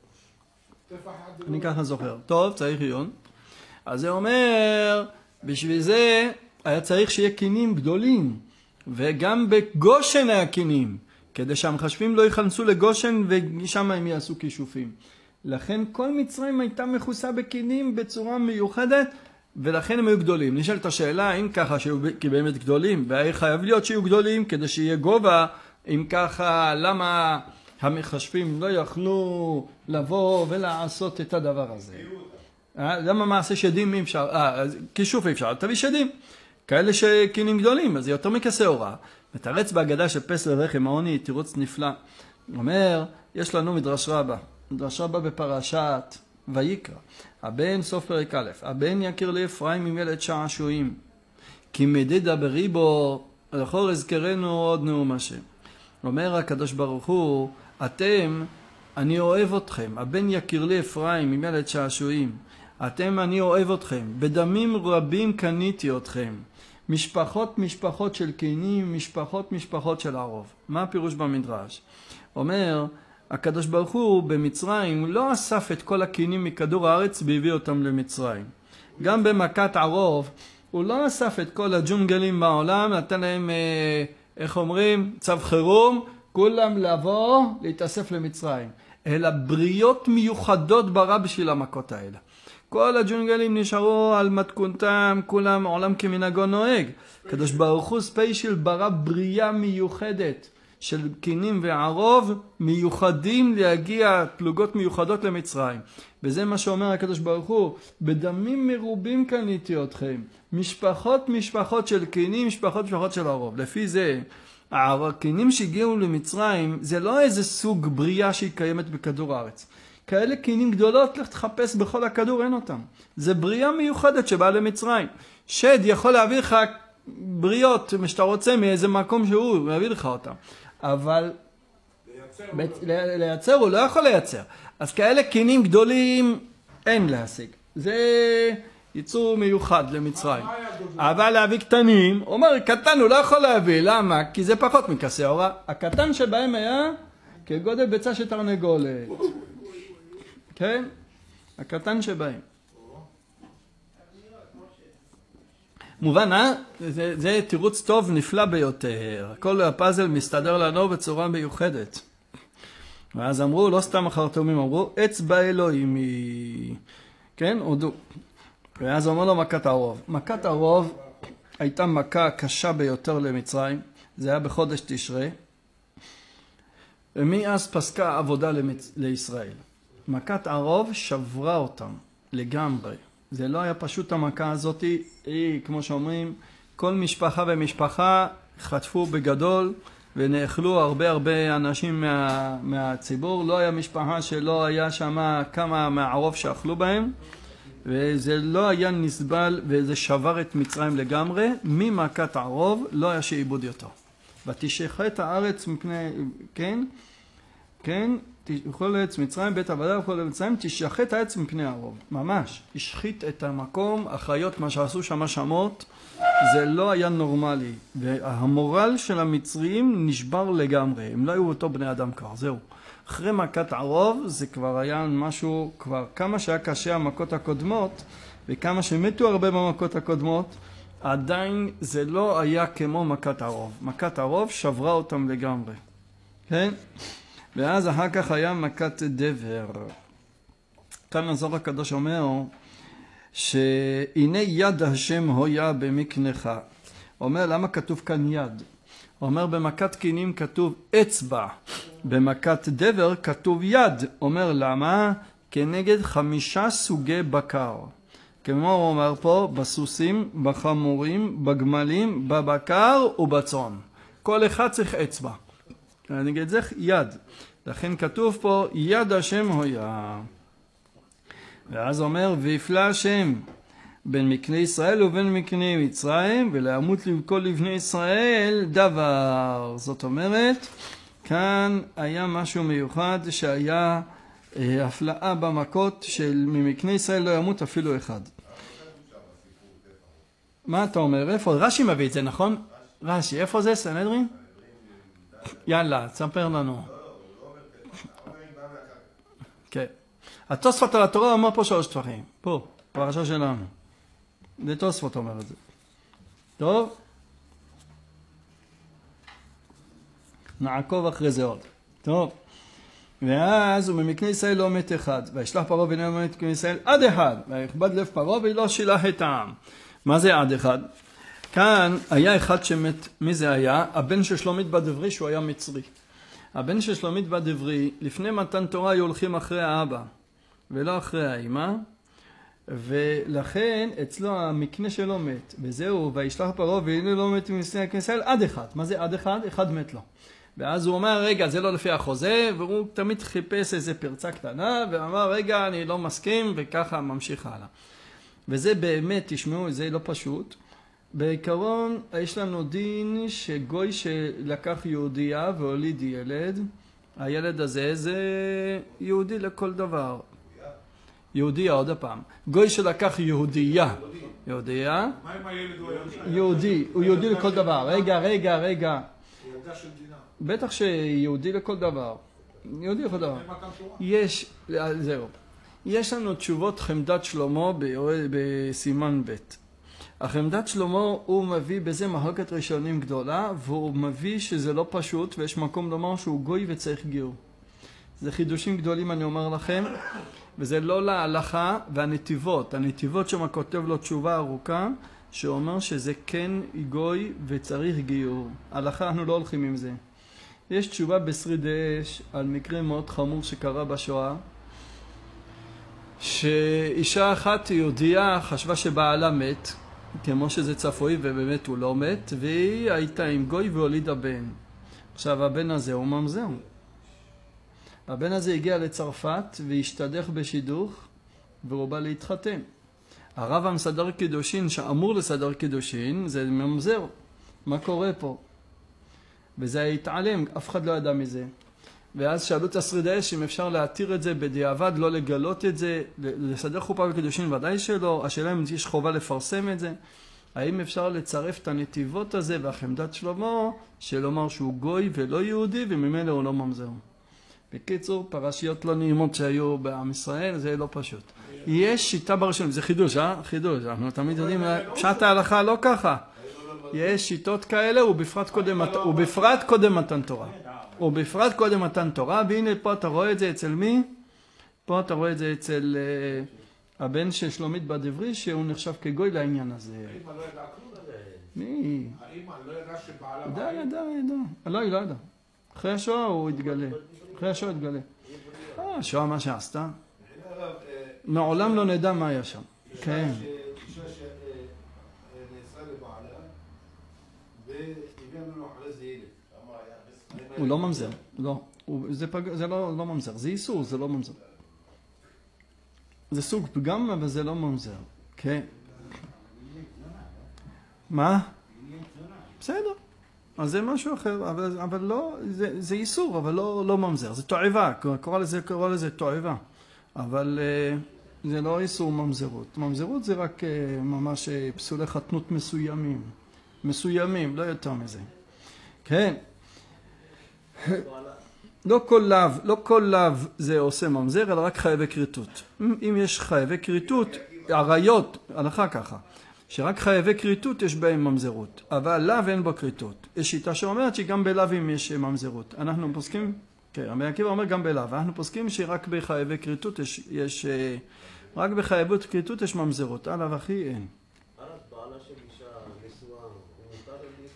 אני ככה זוכר. טוב, צריך עיון. אז זה אומר, בשביל זה היה צריך שיהיה קינים גדולים. וגם בגושן היה קינים. כדי שהמחשבים לא יכנסו לגושן ושם הם יעשו כישופים. לכן כל מצרים הייתה מכוסה בקינים בצורה מיוחדת, ולכן הם היו גדולים. נשאלת השאלה, אם ככה שהיו באמת גדולים, והיה חייב להיות שיהיו גדולים כדי שיהיה גובה, אם ככה, למה המחשבים לא יכלו לבוא ולעשות את הדבר הזה? למה מעשה שדים אי אפשר? אה, כישוף אי אפשר, תביא שדים. כאלה שקינים גדולים, אז זה יותר מכסה הורה. מתרץ בהגדה של פסל רחם העוני, תירוץ נפלא. הוא אומר, יש לנו מדרש רבה. מדרש רבה בפרשת ויקרא. הבן סוף פרק א', הבן יקיר לאפרים עם ילד שעשועים. כי מדידה בריבו, לכל הזכרנו עוד נאום השם. אומר הקדוש ברוך הוא, אתם, אני אוהב אתכם. הבן יקיר לאפרים עם ילד שעשועים. אתם, אני אוהב אתכם. בדמים רבים קניתי אתכם. משפחות משפחות של קינים, משפחות משפחות של ערוב. מה הפירוש במדרש? אומר, הקדוש ברוך הוא במצרים לא אסף את כל הקינים מכדור הארץ והביא אותם למצרים. גם במכת ערוב, הוא לא אסף את כל הג'ונגלים בעולם, נתן להם, איך אומרים, צו חירום, כולם לבוא, להתאסף למצרים. אלא בריות מיוחדות ברא בשביל המכות האלה. כל הג'ונגלים נשארו על מתכונתם, כולם עולם כמנהגו נוהג. קדוש ברוך הוא ספיישל ברא בריאה מיוחדת של קינים וערוב מיוחדים להגיע פלוגות מיוחדות למצרים. וזה מה שאומר הקדוש ברוך הוא, בדמים מרובים קניתי אתכם, משפחות משפחות של קינים, משפחות משפחות של ערוב. לפי זה, הקינים שהגיעו למצרים זה לא איזה סוג בריאה שהיא קיימת בכדור הארץ. כאלה קינים גדולות, לך תחפש בכל הכדור, אין אותם. זה בריאה מיוחדת שבאה למצרים. שד יכול להביא לך בריות שאתה רוצה מאיזה מקום שהוא, הוא יביא לך אותם. אבל לייצר, לייצר הוא לא יכול לייצר. אז כאלה קינים גדולים אין להשיג. זה ייצור מיוחד למצרים. אבל להביא קטנים, הוא אומר, קטן הוא לא יכול להביא. למה? כי זה פחות מכסה אורה. הקטן שבהם היה כגודל ביצה של תרנגולת. כן? הקטן שבהם. מובן, אה? זה, זה תירוץ טוב, נפלא ביותר. כל הפאזל מסתדר לנו בצורה מיוחדת. ואז אמרו, לא סתם החרטומים, אמרו, אצבע אלוהים היא... כן? הודו. ואז אמרו לו מכת ערוב. מכת ערוב הייתה מכה קשה ביותר למצרים. זה היה בחודש תשרי. ומאז פסקה עבודה למצ... לישראל. מכת ערוב שברה אותם לגמרי. זה לא היה פשוט המכה הזאת, היא, כמו שאומרים, כל משפחה ומשפחה חטפו בגדול ונאכלו הרבה הרבה אנשים מה, מהציבור. לא היה משפחה שלא היה שם כמה מהערוב שאכלו בהם, וזה לא היה נסבל, וזה שבר את מצרים לגמרי. ממכת ערוב לא היה שאיבוד יותר. ותשחט הארץ מפני, כן, כן, כל עץ מצרים, בית עבדה וכל עץ מצרים, תשחט העץ מפני הערוב. ממש, השחית את המקום, החיות, מה שעשו שם שמות, זה לא היה נורמלי. והמורל של המצרים נשבר לגמרי. הם לא היו אותו בני אדם כבר, זהו. אחרי מכת ערוב זה כבר היה משהו, כבר כמה שהיה קשה המכות הקודמות, וכמה שמתו הרבה במכות הקודמות, עדיין זה לא היה כמו מכת ערוב. מכת ערוב שברה אותם לגמרי. כן? ואז אחר כך היה מכת דבר. כאן הזוהר הקדוש אומר שהנה יד השם הויה במקנך. אומר למה כתוב כאן יד? אומר במכת קינים כתוב אצבע, במכת דבר כתוב יד. אומר למה? כנגד חמישה סוגי בקר. כמו הוא אומר פה, בסוסים, בחמורים, בגמלים, בבקר ובצאן. כל אחד צריך אצבע. נגד זה יד. לכן כתוב פה יד השם הויה. ואז אומר ויפלא השם בין מקנה ישראל ובין מקנה מצרים ולעמות לכל לבני ישראל דבר. זאת אומרת כאן היה משהו מיוחד שהיה אה, הפלאה במכות של ממקנה ישראל לא ימות אפילו אחד. מה אתה אומר? איפה? רש"י מביא את זה, נכון? רש"י, איפה זה? סנהדרין? יאללה, תספר לנו. כן. התוספות על התורה אומר פה שלוש דברים. פה, פרשה שלנו. זה תוספות אומר את זה. טוב? נעקוב אחרי זה עוד. טוב. ואז הוא ממקנה ישראל לא מת אחד. וישלח פרעה ונאמר ממקנה ישראל עד אחד. ויכבד לב פרעה ולא שילח את העם. מה זה עד אחד? כאן היה אחד שמת. מי זה היה? הבן של שלומית בת דברי שהוא היה מצרי. הבן של שלומית בת דברי, לפני מתן תורה היו הולכים אחרי האבא ולא אחרי האמא, ולכן אצלו המקנה שלו מת. וזהו, וישלח פרעה והנה לא מת ממקנה ישראל עד אחד. מה זה עד אחד? אחד מת לו. ואז הוא אומר, רגע, זה לא לפי החוזה, והוא תמיד חיפש איזה פרצה קטנה, ואמר, רגע, אני לא מסכים, וככה ממשיך הלאה. וזה באמת, תשמעו, זה לא פשוט. בעיקרון, יש לנו דין שגוי שלקח יהודייה והוליד ילד, הילד הזה זה יהודי לכל דבר. יהודייה, עוד הפעם. גוי שלקח יהודייה. יהודייה. מה עם הילד הוא היה? יהודי, הוא יהודי לכל דבר. רגע, רגע, רגע. ילדה של דינה. בטח שיהודי לכל דבר. יהודי לכל דבר. יש, זהו. יש לנו תשובות חמדת שלמה בסימן ב'. החמדת שלמה הוא מביא בזה מחלוקת ראשונים גדולה, והוא מביא שזה לא פשוט ויש מקום לומר שהוא גוי וצריך גיור. זה חידושים גדולים אני אומר לכם, וזה לא להלכה והנתיבות. הנתיבות שמה כותב לו תשובה ארוכה, שאומר שזה כן גוי וצריך גיור. הלכה אנחנו לא הולכים עם זה. יש תשובה בשרידי אש על מקרה מאוד חמור שקרה בשואה, שאישה אחת יהודייה חשבה שבעלה מת, כמו שזה צפוי ובאמת הוא לא מת, והיא הייתה עם גוי והולידה בן. עכשיו הבן הזה הוא ממזר. הבן הזה הגיע לצרפת והשתדך בשידוך והוא בא להתחתן. הרב המסדר קידושין שאמור לסדר קידושין זה ממזר. מה קורה פה? וזה התעלם, אף אחד לא ידע מזה. ואז שאלו את השרידי אש אם אפשר להתיר את זה בדיעבד, לא לגלות את זה, לסדר חופה וקידושין ודאי שלא. השאלה אם יש חובה לפרסם את זה. האם אפשר לצרף את הנתיבות הזה והחמדת שלמה שלומר שהוא גוי ולא יהודי וממילא הוא לא ממזר. בקיצור, פרשיות לא נעימות שהיו בעם ישראל, זה לא פשוט. יש שיטה בראשון, זה חידוש, אה? חידוש, אנחנו תמיד יודעים, פשט ההלכה לא ככה. יש שיטות כאלה, ובפרט קודם, ובפרט קודם מתן תורה. ובפרט קודם מתן תורה, והנה פה אתה רואה את זה אצל מי? פה אתה רואה את זה אצל uh, הבן של שלומית בת דברי, שהוא נחשב כגוי לעניין הזה. האמא לא ידעה כלום? מי? האמא לא ידעה שבעלה... ידע, ידע, ידע. לא, היא לא ידעה. אחרי השואה הוא התגלה. אחרי השואה התגלה. אה, השואה מה שעשתה. מעולם לא נדע מה היה שם. כן. אישה שנאסרה לבעלה, והביאה לנו אחרי זה ילד. הוא לא ממזר. לא. זה לא ממזר. זה איסור, זה לא ממזר. זה סוג פגם, אבל זה לא ממזר. כן. מה? בסדר. אז זה משהו אחר, אבל, אבל לא, זה, זה איסור, אבל לא, לא ממזר. זה תועבה, קורא לזה, קורא לזה תועבה. אבל uh, זה לא איסור ממזרות. ממזרות זה רק uh, ממש uh, פסולי חתנות מסוימים. מסוימים, לא יותר מזה. כן. לא כל לאו, לא כל לאו זה עושה ממזר, אלא רק חייבי כריתות. אם יש חייבי כריתות, עריות, הלכה ככה. שרק חייבי כריתות יש בהם ממזרות, אבל לאו אין בו כריתות. יש שיטה שאומרת שגם בלאווים יש ממזרות. אנחנו פוסקים, כן, רבי עקיבא אומר גם בלאו, אנחנו פוסקים שרק בחייבי כריתות יש, יש רק בחייבות כריתות יש ממזרות, עליו אחי אין. בעלה של אישה נשואה, הוא מותר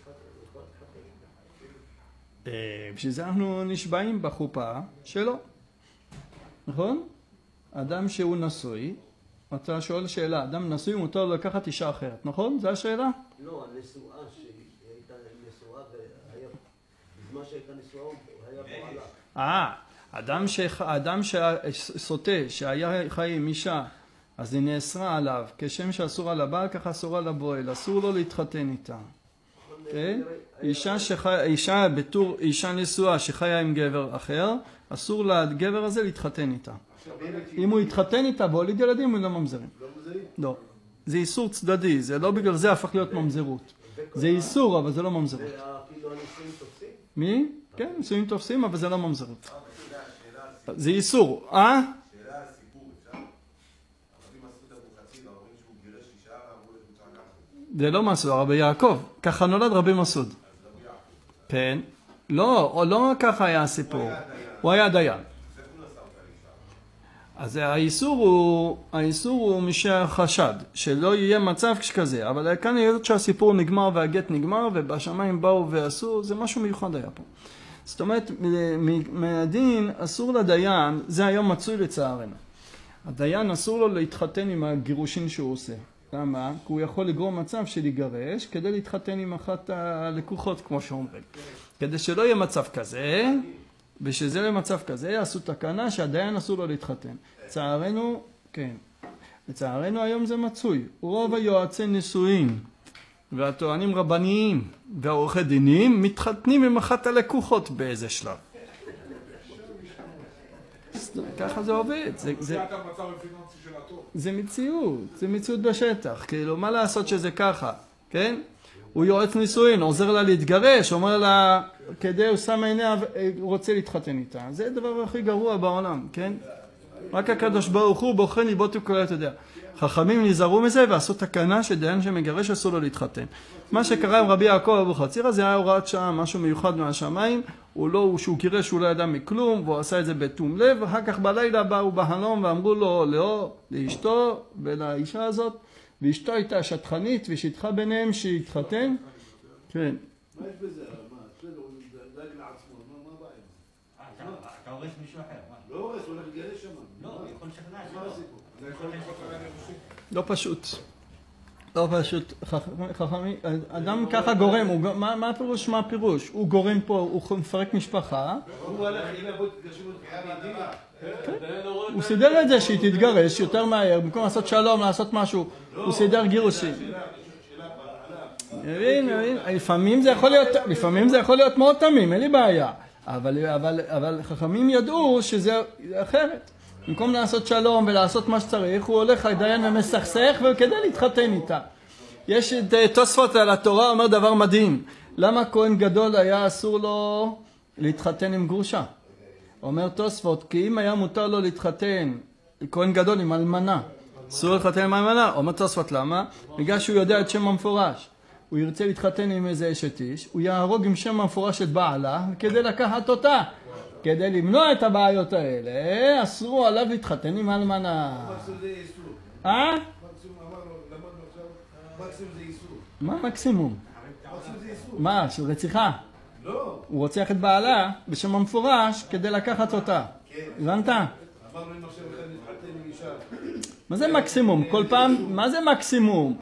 להתחתן? בשביל זה אנחנו נשבעים בחופה שלו, נכון? אדם שהוא נשוי, אתה שואל שאלה, אדם נשוי מותר לו לקחת אישה אחרת, נכון? זו השאלה? לא, הנשואה שהייתה נשואה והיה, בזמן שהייתה נשואה הוא היה בעלה. אה, אדם, ש... אדם שסוטה, שהיה חי עם אישה, אז היא נאסרה עליו, כשם שאסור על הבעל, ככה אסור על הבועל, אסור לו להתחתן איתה. כן? אישה, שחי... אישה בתור, אישה נשואה שחיה עם גבר אחר, אסור לגבר הזה להתחתן איתה. אם הוא יתחתן איתה והוליד ילדים, הוא לא ממזרים. לא ממזרים? לא. זה איסור צדדי, זה לא בגלל זה הפך להיות ממזרות. זה איסור, אבל זה לא ממזרות. וכאילו הנישואים תופסים? מי? כן, נישואים תופסים, אבל זה לא ממזרות. זה איסור. אה? שאלה על סיפור, אפשר? הרבים עשו את אבוחצירא, אומרים שהוא גירש אישה, ואמרו לקבוצה ככה. זה לא מסעוד, רבי יעקב. ככה נולד רבי מסעוד. כן. לא, לא ככה היה הסיפור. הוא היה דיין. אז האיסור הוא, האיסור הוא משחשד, שלא יהיה מצב כזה, אבל כאן יהיה שהסיפור נגמר והגט נגמר ובשמיים באו ועשו, זה משהו מיוחד היה פה. זאת אומרת, מהדין אסור לדיין, זה היום מצוי לצערנו. הדיין אסור לו להתחתן עם הגירושין שהוא עושה. למה? כי הוא יכול לגרום מצב של להיגרש כדי להתחתן עם אחת הלקוחות, כמו שאומרים. כדי שלא יהיה מצב כזה, ושזה למצב כזה, יעשו תקנה שהדיין אסור לו להתחתן. לצערנו, כן. לצערנו היום זה מצוי. רוב היועצי נישואין והטוענים רבניים והעורכי דינים מתחתנים עם אחת הלקוחות באיזה שלב. ככה זה עובד. זה, זה, זה מציאות, זה מציאות בשטח. כאילו, מה לעשות שזה ככה? כן? הוא יועץ נישואין, עוזר לה להתגרש, אומר לה, כדי הוא שם עיניה, רוצה להתחתן איתה. זה הדבר הכי גרוע בעולם, כן? רק הקדוש ברוך הוא בוחן ליבות וקולט יודע. חכמים נזהרו מזה ועשו תקנה שדיין שמגרש אסור לו להתחתן. מה שקרה עם רבי יעקב אבוחצירא זה היה הוראת שעה, משהו מיוחד מהשמיים, הוא לא, שהוא גירש, הוא לא ידע מכלום, והוא עשה את זה בתום לב, ואחר כך בלילה באו בהלום ואמרו לו, לא, לאשתו ולאישה הזאת, ואשתו הייתה שטחנית ושטחה ביניהם שהתחתן. כן. מה יש בזה? מה? בסדר, הוא דאג לעצמו, מה הבעיה? אתה הורס מישהו אחר, מה? לא הורס, הוא הולך לגרש שם. לא, הוא יכול לשכנע מה שלא. הסיפור? זה יכול לקרות על הירושים. לא פשוט. לא פשוט. חכמי, אדם ככה גורם, הוא, מה, מה הפירוש? מה הפירוש? הוא גורם פה, הוא מפרק משפחה. הוא הולך, אם יבוא תתגרשו את הוא סידר את זה שהיא תתגרש יותר מהר, במקום לעשות שלום, לעשות משהו, הוא סידר גירושים. מבין, מבין, לפעמים זה יכול להיות, לפעמים זה יכול להיות מאוד תמים, אין לי בעיה. אבל, אבל, אבל חכמים ידעו שזה אחרת. במקום לעשות שלום ולעשות מה שצריך, הוא הולך לדיין ומסכסך וכדי להתחתן איתה. יש את תוספות על התורה, אומר דבר מדהים. למה כהן גדול היה אסור לו להתחתן עם גרושה? אומר תוספות, כי אם היה מותר לו להתחתן, כהן גדול עם אלמנה, אסור להתחתן עם אלמנה. אומר תוספות, למה? בגלל שהוא יודע את שם המפורש. הוא ירצה להתחתן עם איזה אשת איש, הוא יהרוג עם שם המפורש את בעלה, כדי לקחת אותה. כדי למנוע את הבעיות האלה, אסרו עליו להתחתן עם אלמנה. מקסימום זה איסור. אה? מקסימום אמרנו, למדנו עכשיו, מקסימום זה איסור. מה מקסימום? מקסימום זה איסור. מה, של רציחה? לא. הוא רוצח את בעלה בשם המפורש כדי לקחת אותה. הבנת? אמרנו אם עכשיו אחד נתחתן עם אישה. מה זה מקסימום? כל פעם, מה זה מקסימום?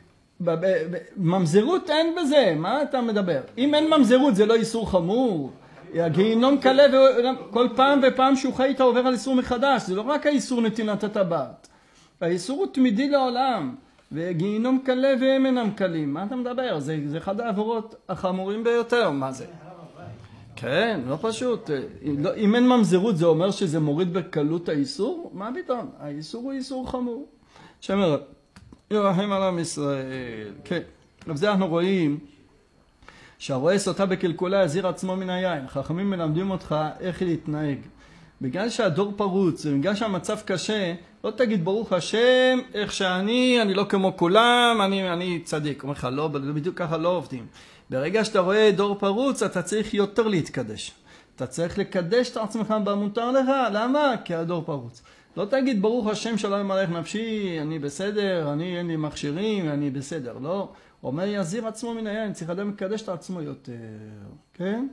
ממזרות אין בזה, מה אתה מדבר? אם אין ממזרות זה לא איסור חמור. הגיהינום קלה כל פעם ופעם שהוא חי איתה עובר על איסור מחדש. זה לא רק האיסור נתינת הטבעת. האיסור הוא תמידי לעולם. וגיהינום קלה והם אינם קלים. מה אתה מדבר? זה, זה אחד העבירות החמורים ביותר. מה זה? כן, לא פשוט. אם אין ממזרות זה אומר שזה מוריד בקלות האיסור? מה פתאום? האיסור הוא איסור חמור. שאומר, ירחם על עם ישראל. כן. עכשיו זה אנחנו רואים שהרואה סוטה בקלקולה יזהיר עצמו מן היין. חכמים מלמדים אותך איך להתנהג. בגלל שהדור פרוץ, ובגלל שהמצב קשה, לא תגיד ברוך השם, איך שאני, אני לא כמו כולם, אני, אני צדיק. אומר לך, לא, בדיוק ככה לא עובדים. ברגע שאתה רואה דור פרוץ, אתה צריך יותר להתקדש. אתה צריך לקדש את עצמך במותר לך. למה? כי הדור פרוץ. לא תגיד ברוך השם שלום עליך נפשי, אני בסדר, אני אין לי מכשירים, אני בסדר. לא. אומר יזהיר עצמו מן היין, צריך אדם לקדש את עצמו יותר. כן?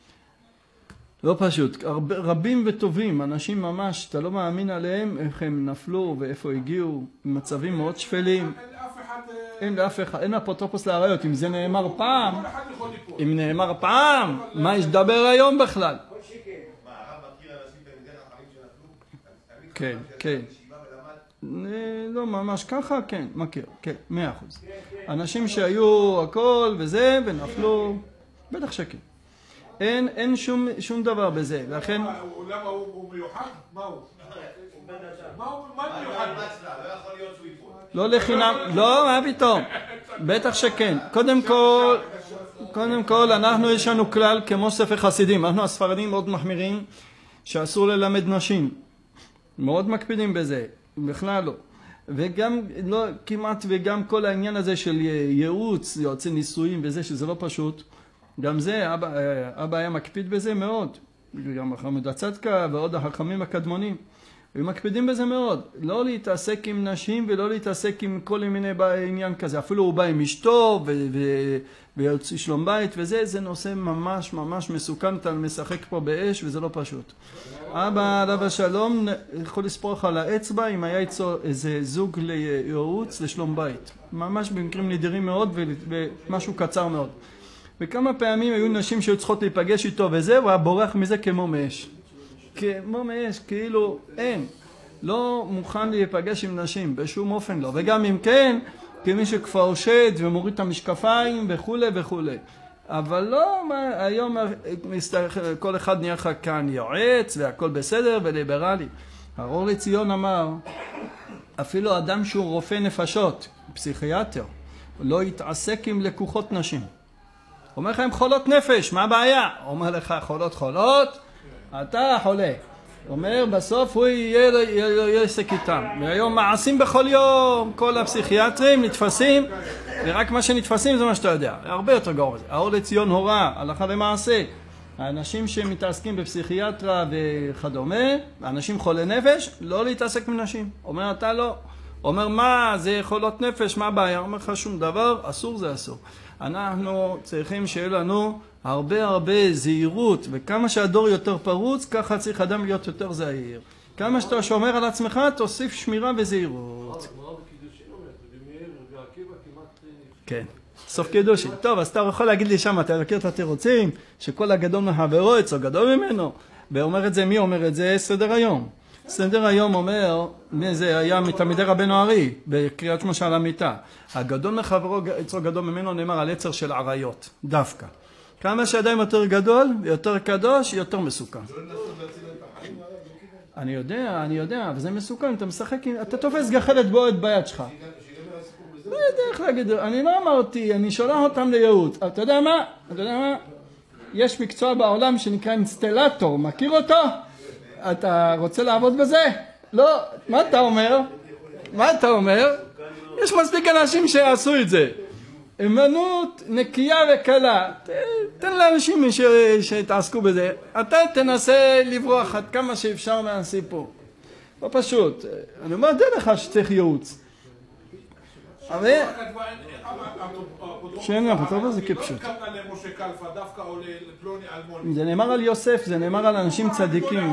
לא פשוט. הרבה, רבים וטובים, אנשים ממש, אתה לא מאמין עליהם, איך הם נפלו ואיפה הגיעו, במצבים מאוד שפלים. אין לאף אחד... אין לאף אחד, אין אפוטרופוס לעריות. אם זה נאמר פעם, כל אחד יכול ליפול. אם נאמר פעם, מה יש לדבר היום בכלל? מה, הרב מכיר אנשים תלמידי חכמים שנפלו? כן, כן. לא ממש ככה, כן, מכיר, כן, מאה אחוז. אנשים שהיו הכל וזה ונפלו, בטח שכן. אין, אין שום, שום דבר בזה, לכן... למה הוא מיוחד? מה הוא? מה הוא מיוחד? לא יכול להיות שהוא ייפול. לא לחינם, לא, מה פתאום? בטח שכן. קודם כל, קודם כל, אנחנו יש לנו כלל כמו ספר חסידים. אנחנו הספרדים מאוד מחמירים שאסור ללמד נשים. מאוד מקפידים בזה, בכלל לא. וגם, לא, כמעט, וגם כל העניין הזה של ייעוץ, יועצי נישואים וזה, שזה לא פשוט. גם זה, אבא, אבא היה מקפיד בזה מאוד. גם חמוד הצדקה ועוד החכמים הקדמונים. הם מקפידים בזה מאוד. לא להתעסק עם נשים ולא להתעסק עם כל מיני בעניין כזה. אפילו הוא בא עם אשתו ויוצא שלום בית וזה, זה נושא ממש ממש מסוכן. אתה משחק פה באש וזה לא פשוט. אבא עליו השלום יכול לספור על האצבע אם היה איתו איזה זוג לייעוץ לשלום בית. ממש במקרים נדירים מאוד ומשהו קצר מאוד. וכמה פעמים היו נשים שהיו צריכות להיפגש איתו וזה, הוא היה בורח מזה כמו מאש. כמו מאש, כאילו אין. לא מוכן להיפגש עם נשים, בשום אופן לא. וגם אם כן, כמי שכבר שד ומוריד את המשקפיים וכו' וכו'. אבל לא, היום כל אחד נהיה לך כאן יועץ והכל בסדר וליברלי. האור לציון אמר, אפילו אדם שהוא רופא נפשות, פסיכיאטר, לא יתעסק עם לקוחות נשים. אומר לך, הם חולות נפש, מה הבעיה? אומר לך, חולות חולות, אתה חולה. אומר, בסוף הוא יהיה יהיה עסק איתם. והיום מעשים בכל יום, כל הפסיכיאטרים נתפסים, ורק מה שנתפסים זה מה שאתה יודע. הרבה יותר גרוע. האור לציון הורה, הלכה למעשה. האנשים שמתעסקים בפסיכיאטרה וכדומה, האנשים חולי נפש, לא להתעסק עם נשים. אומר, אתה לא. אומר, מה, זה יכולות נפש, מה הבעיה? אומר לך, שום דבר, אסור זה אסור. אנחנו צריכים שיהיה לנו הרבה הרבה זהירות, וכמה שהדור יותר פרוץ, ככה צריך אדם להיות יותר זהיר. כמה שאתה שומר על עצמך, תוסיף שמירה וזהירות. כן, סוף קידושין. טוב, אז אתה יכול להגיד לי שם, אתה מכיר את התירוצים, שכל הגדול מחברו, אצלו גדול ממנו. ואומר את זה, מי אומר את זה? סדר היום. סדר היום אומר, זה היה מתלמידי רבנו ארי, בקריאת שמע על המיטה. הגדול מחברו, אצלו גדול ממנו, נאמר על יצר של עריות, דווקא. כמה שאדם יותר גדול, יותר קדוש, יותר מסוכן. אני יודע, אני יודע, וזה מסוכן, אתה משחק, אתה תופס גחלת בועט ביד שלך. לא יודע איך להגיד, אני לא אמרתי, אני שולח אותם לייעוץ. אתה יודע מה? אתה יודע מה? יש מקצוע בעולם שנקרא אינסטלטור, מכיר אותו? אתה רוצה לעבוד בזה? לא, מה אתה אומר? מה אתה אומר? יש מספיק אנשים שיעשו את זה. אמנות נקייה וקלה. תן לאנשים שתעסקו בזה. אתה תנסה לברוח עד כמה שאפשר מהסיפור. לא פשוט. אני אומר דרך שצריך ייעוץ. אבל... שאין אפוטרופוס זה כפשוט. זה נאמר על יוסף, זה נאמר על אנשים צדיקים.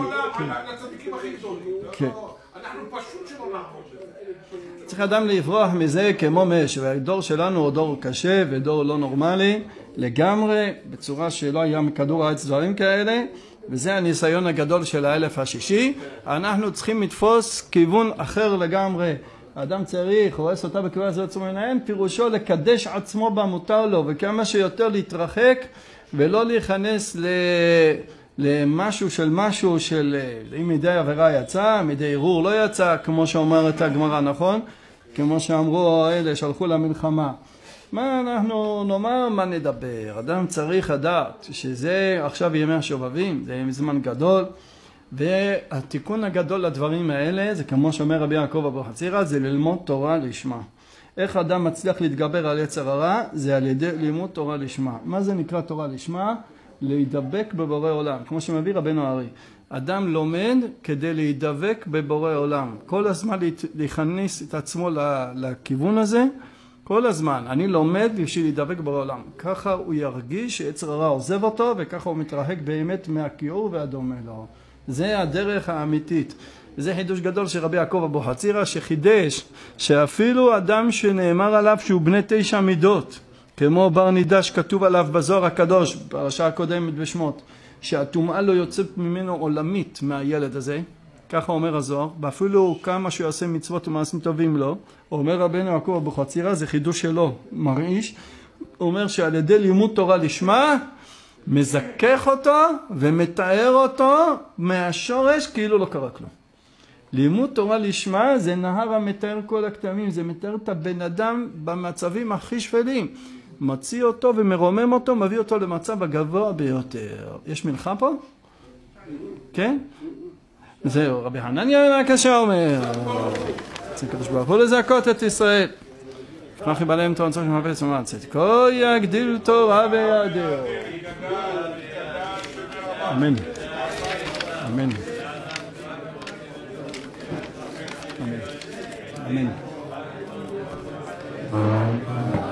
אנחנו פשוט שלא נעמוד בזה. צריך אדם לברוח מזה כמו מש, והדור שלנו הוא דור קשה ודור לא נורמלי לגמרי, בצורה שלא היה מכדור הארץ דברים כאלה, וזה הניסיון הגדול של האלף השישי. אנחנו צריכים לתפוס כיוון אחר לגמרי. האדם צריך, רואה סוטה בכיוון הזה עצמו מנהל, פירושו לקדש עצמו במותר לו, וכמה שיותר להתרחק, ולא להיכנס ל... למשהו של משהו של, אם מדי עבירה יצא, מדי ערעור לא יצא, כמו שאומרת הגמרא, נכון? כמו שאמרו אלה, שלחו למלחמה. מה אנחנו נאמר, מה נדבר? אדם צריך לדעת שזה עכשיו ימי השובבים, זה זמן גדול, והתיקון הגדול לדברים האלה, זה כמו שאומר רבי יעקב אבוחצירא, זה ללמוד תורה לשמה. איך אדם מצליח להתגבר על יצר הרע? זה על ידי לימוד תורה לשמה. מה זה נקרא תורה לשמה? להידבק בבורא עולם, כמו שמביא רבנו ארי. אדם לומד כדי להידבק בבורא עולם. כל הזמן להיכנס את עצמו לכיוון הזה, כל הזמן. אני לומד בשביל להידבק בבורא עולם. ככה הוא ירגיש שיצר הרע עוזב אותו, וככה הוא מתרחק באמת מהכיעור והדומה לו. זה הדרך האמיתית. זה חידוש גדול של רבי יעקב אבוחצירא, שחידש שאפילו אדם שנאמר עליו שהוא בני תשע מידות, כמו בר נידש כתוב עליו בזוהר הקדוש, פרשה הקודמת בשמות, שהטומאה לא יוצאת ממנו עולמית מהילד הזה, ככה אומר הזוהר, ואפילו כמה שהוא יעשה מצוות ומעשים טובים לו, אומר רבנו יעקב אבוחצירא, זה חידוש שלו, מרעיש, הוא אומר שעל ידי לימוד תורה לשמה, מזכך אותו ומתאר אותו מהשורש כאילו לא קרה כלום. לימוד תורה לשמה זה נהר המתאר כל הכתמים, זה מתאר את הבן אדם במצבים הכי שפלים. מציא אותו ומרומם אותו, מביא אותו למצב הגבוה ביותר. יש מלכה פה? כן? זהו, רבי חנניה הקשה אומר. צריך קדוש ברוך הוא לזכות את ישראל. כמחי בלהם תורן צריך למפץ ומצאת. כה יגדיל תורה וידע. אמן. אמן. אמן. אמן.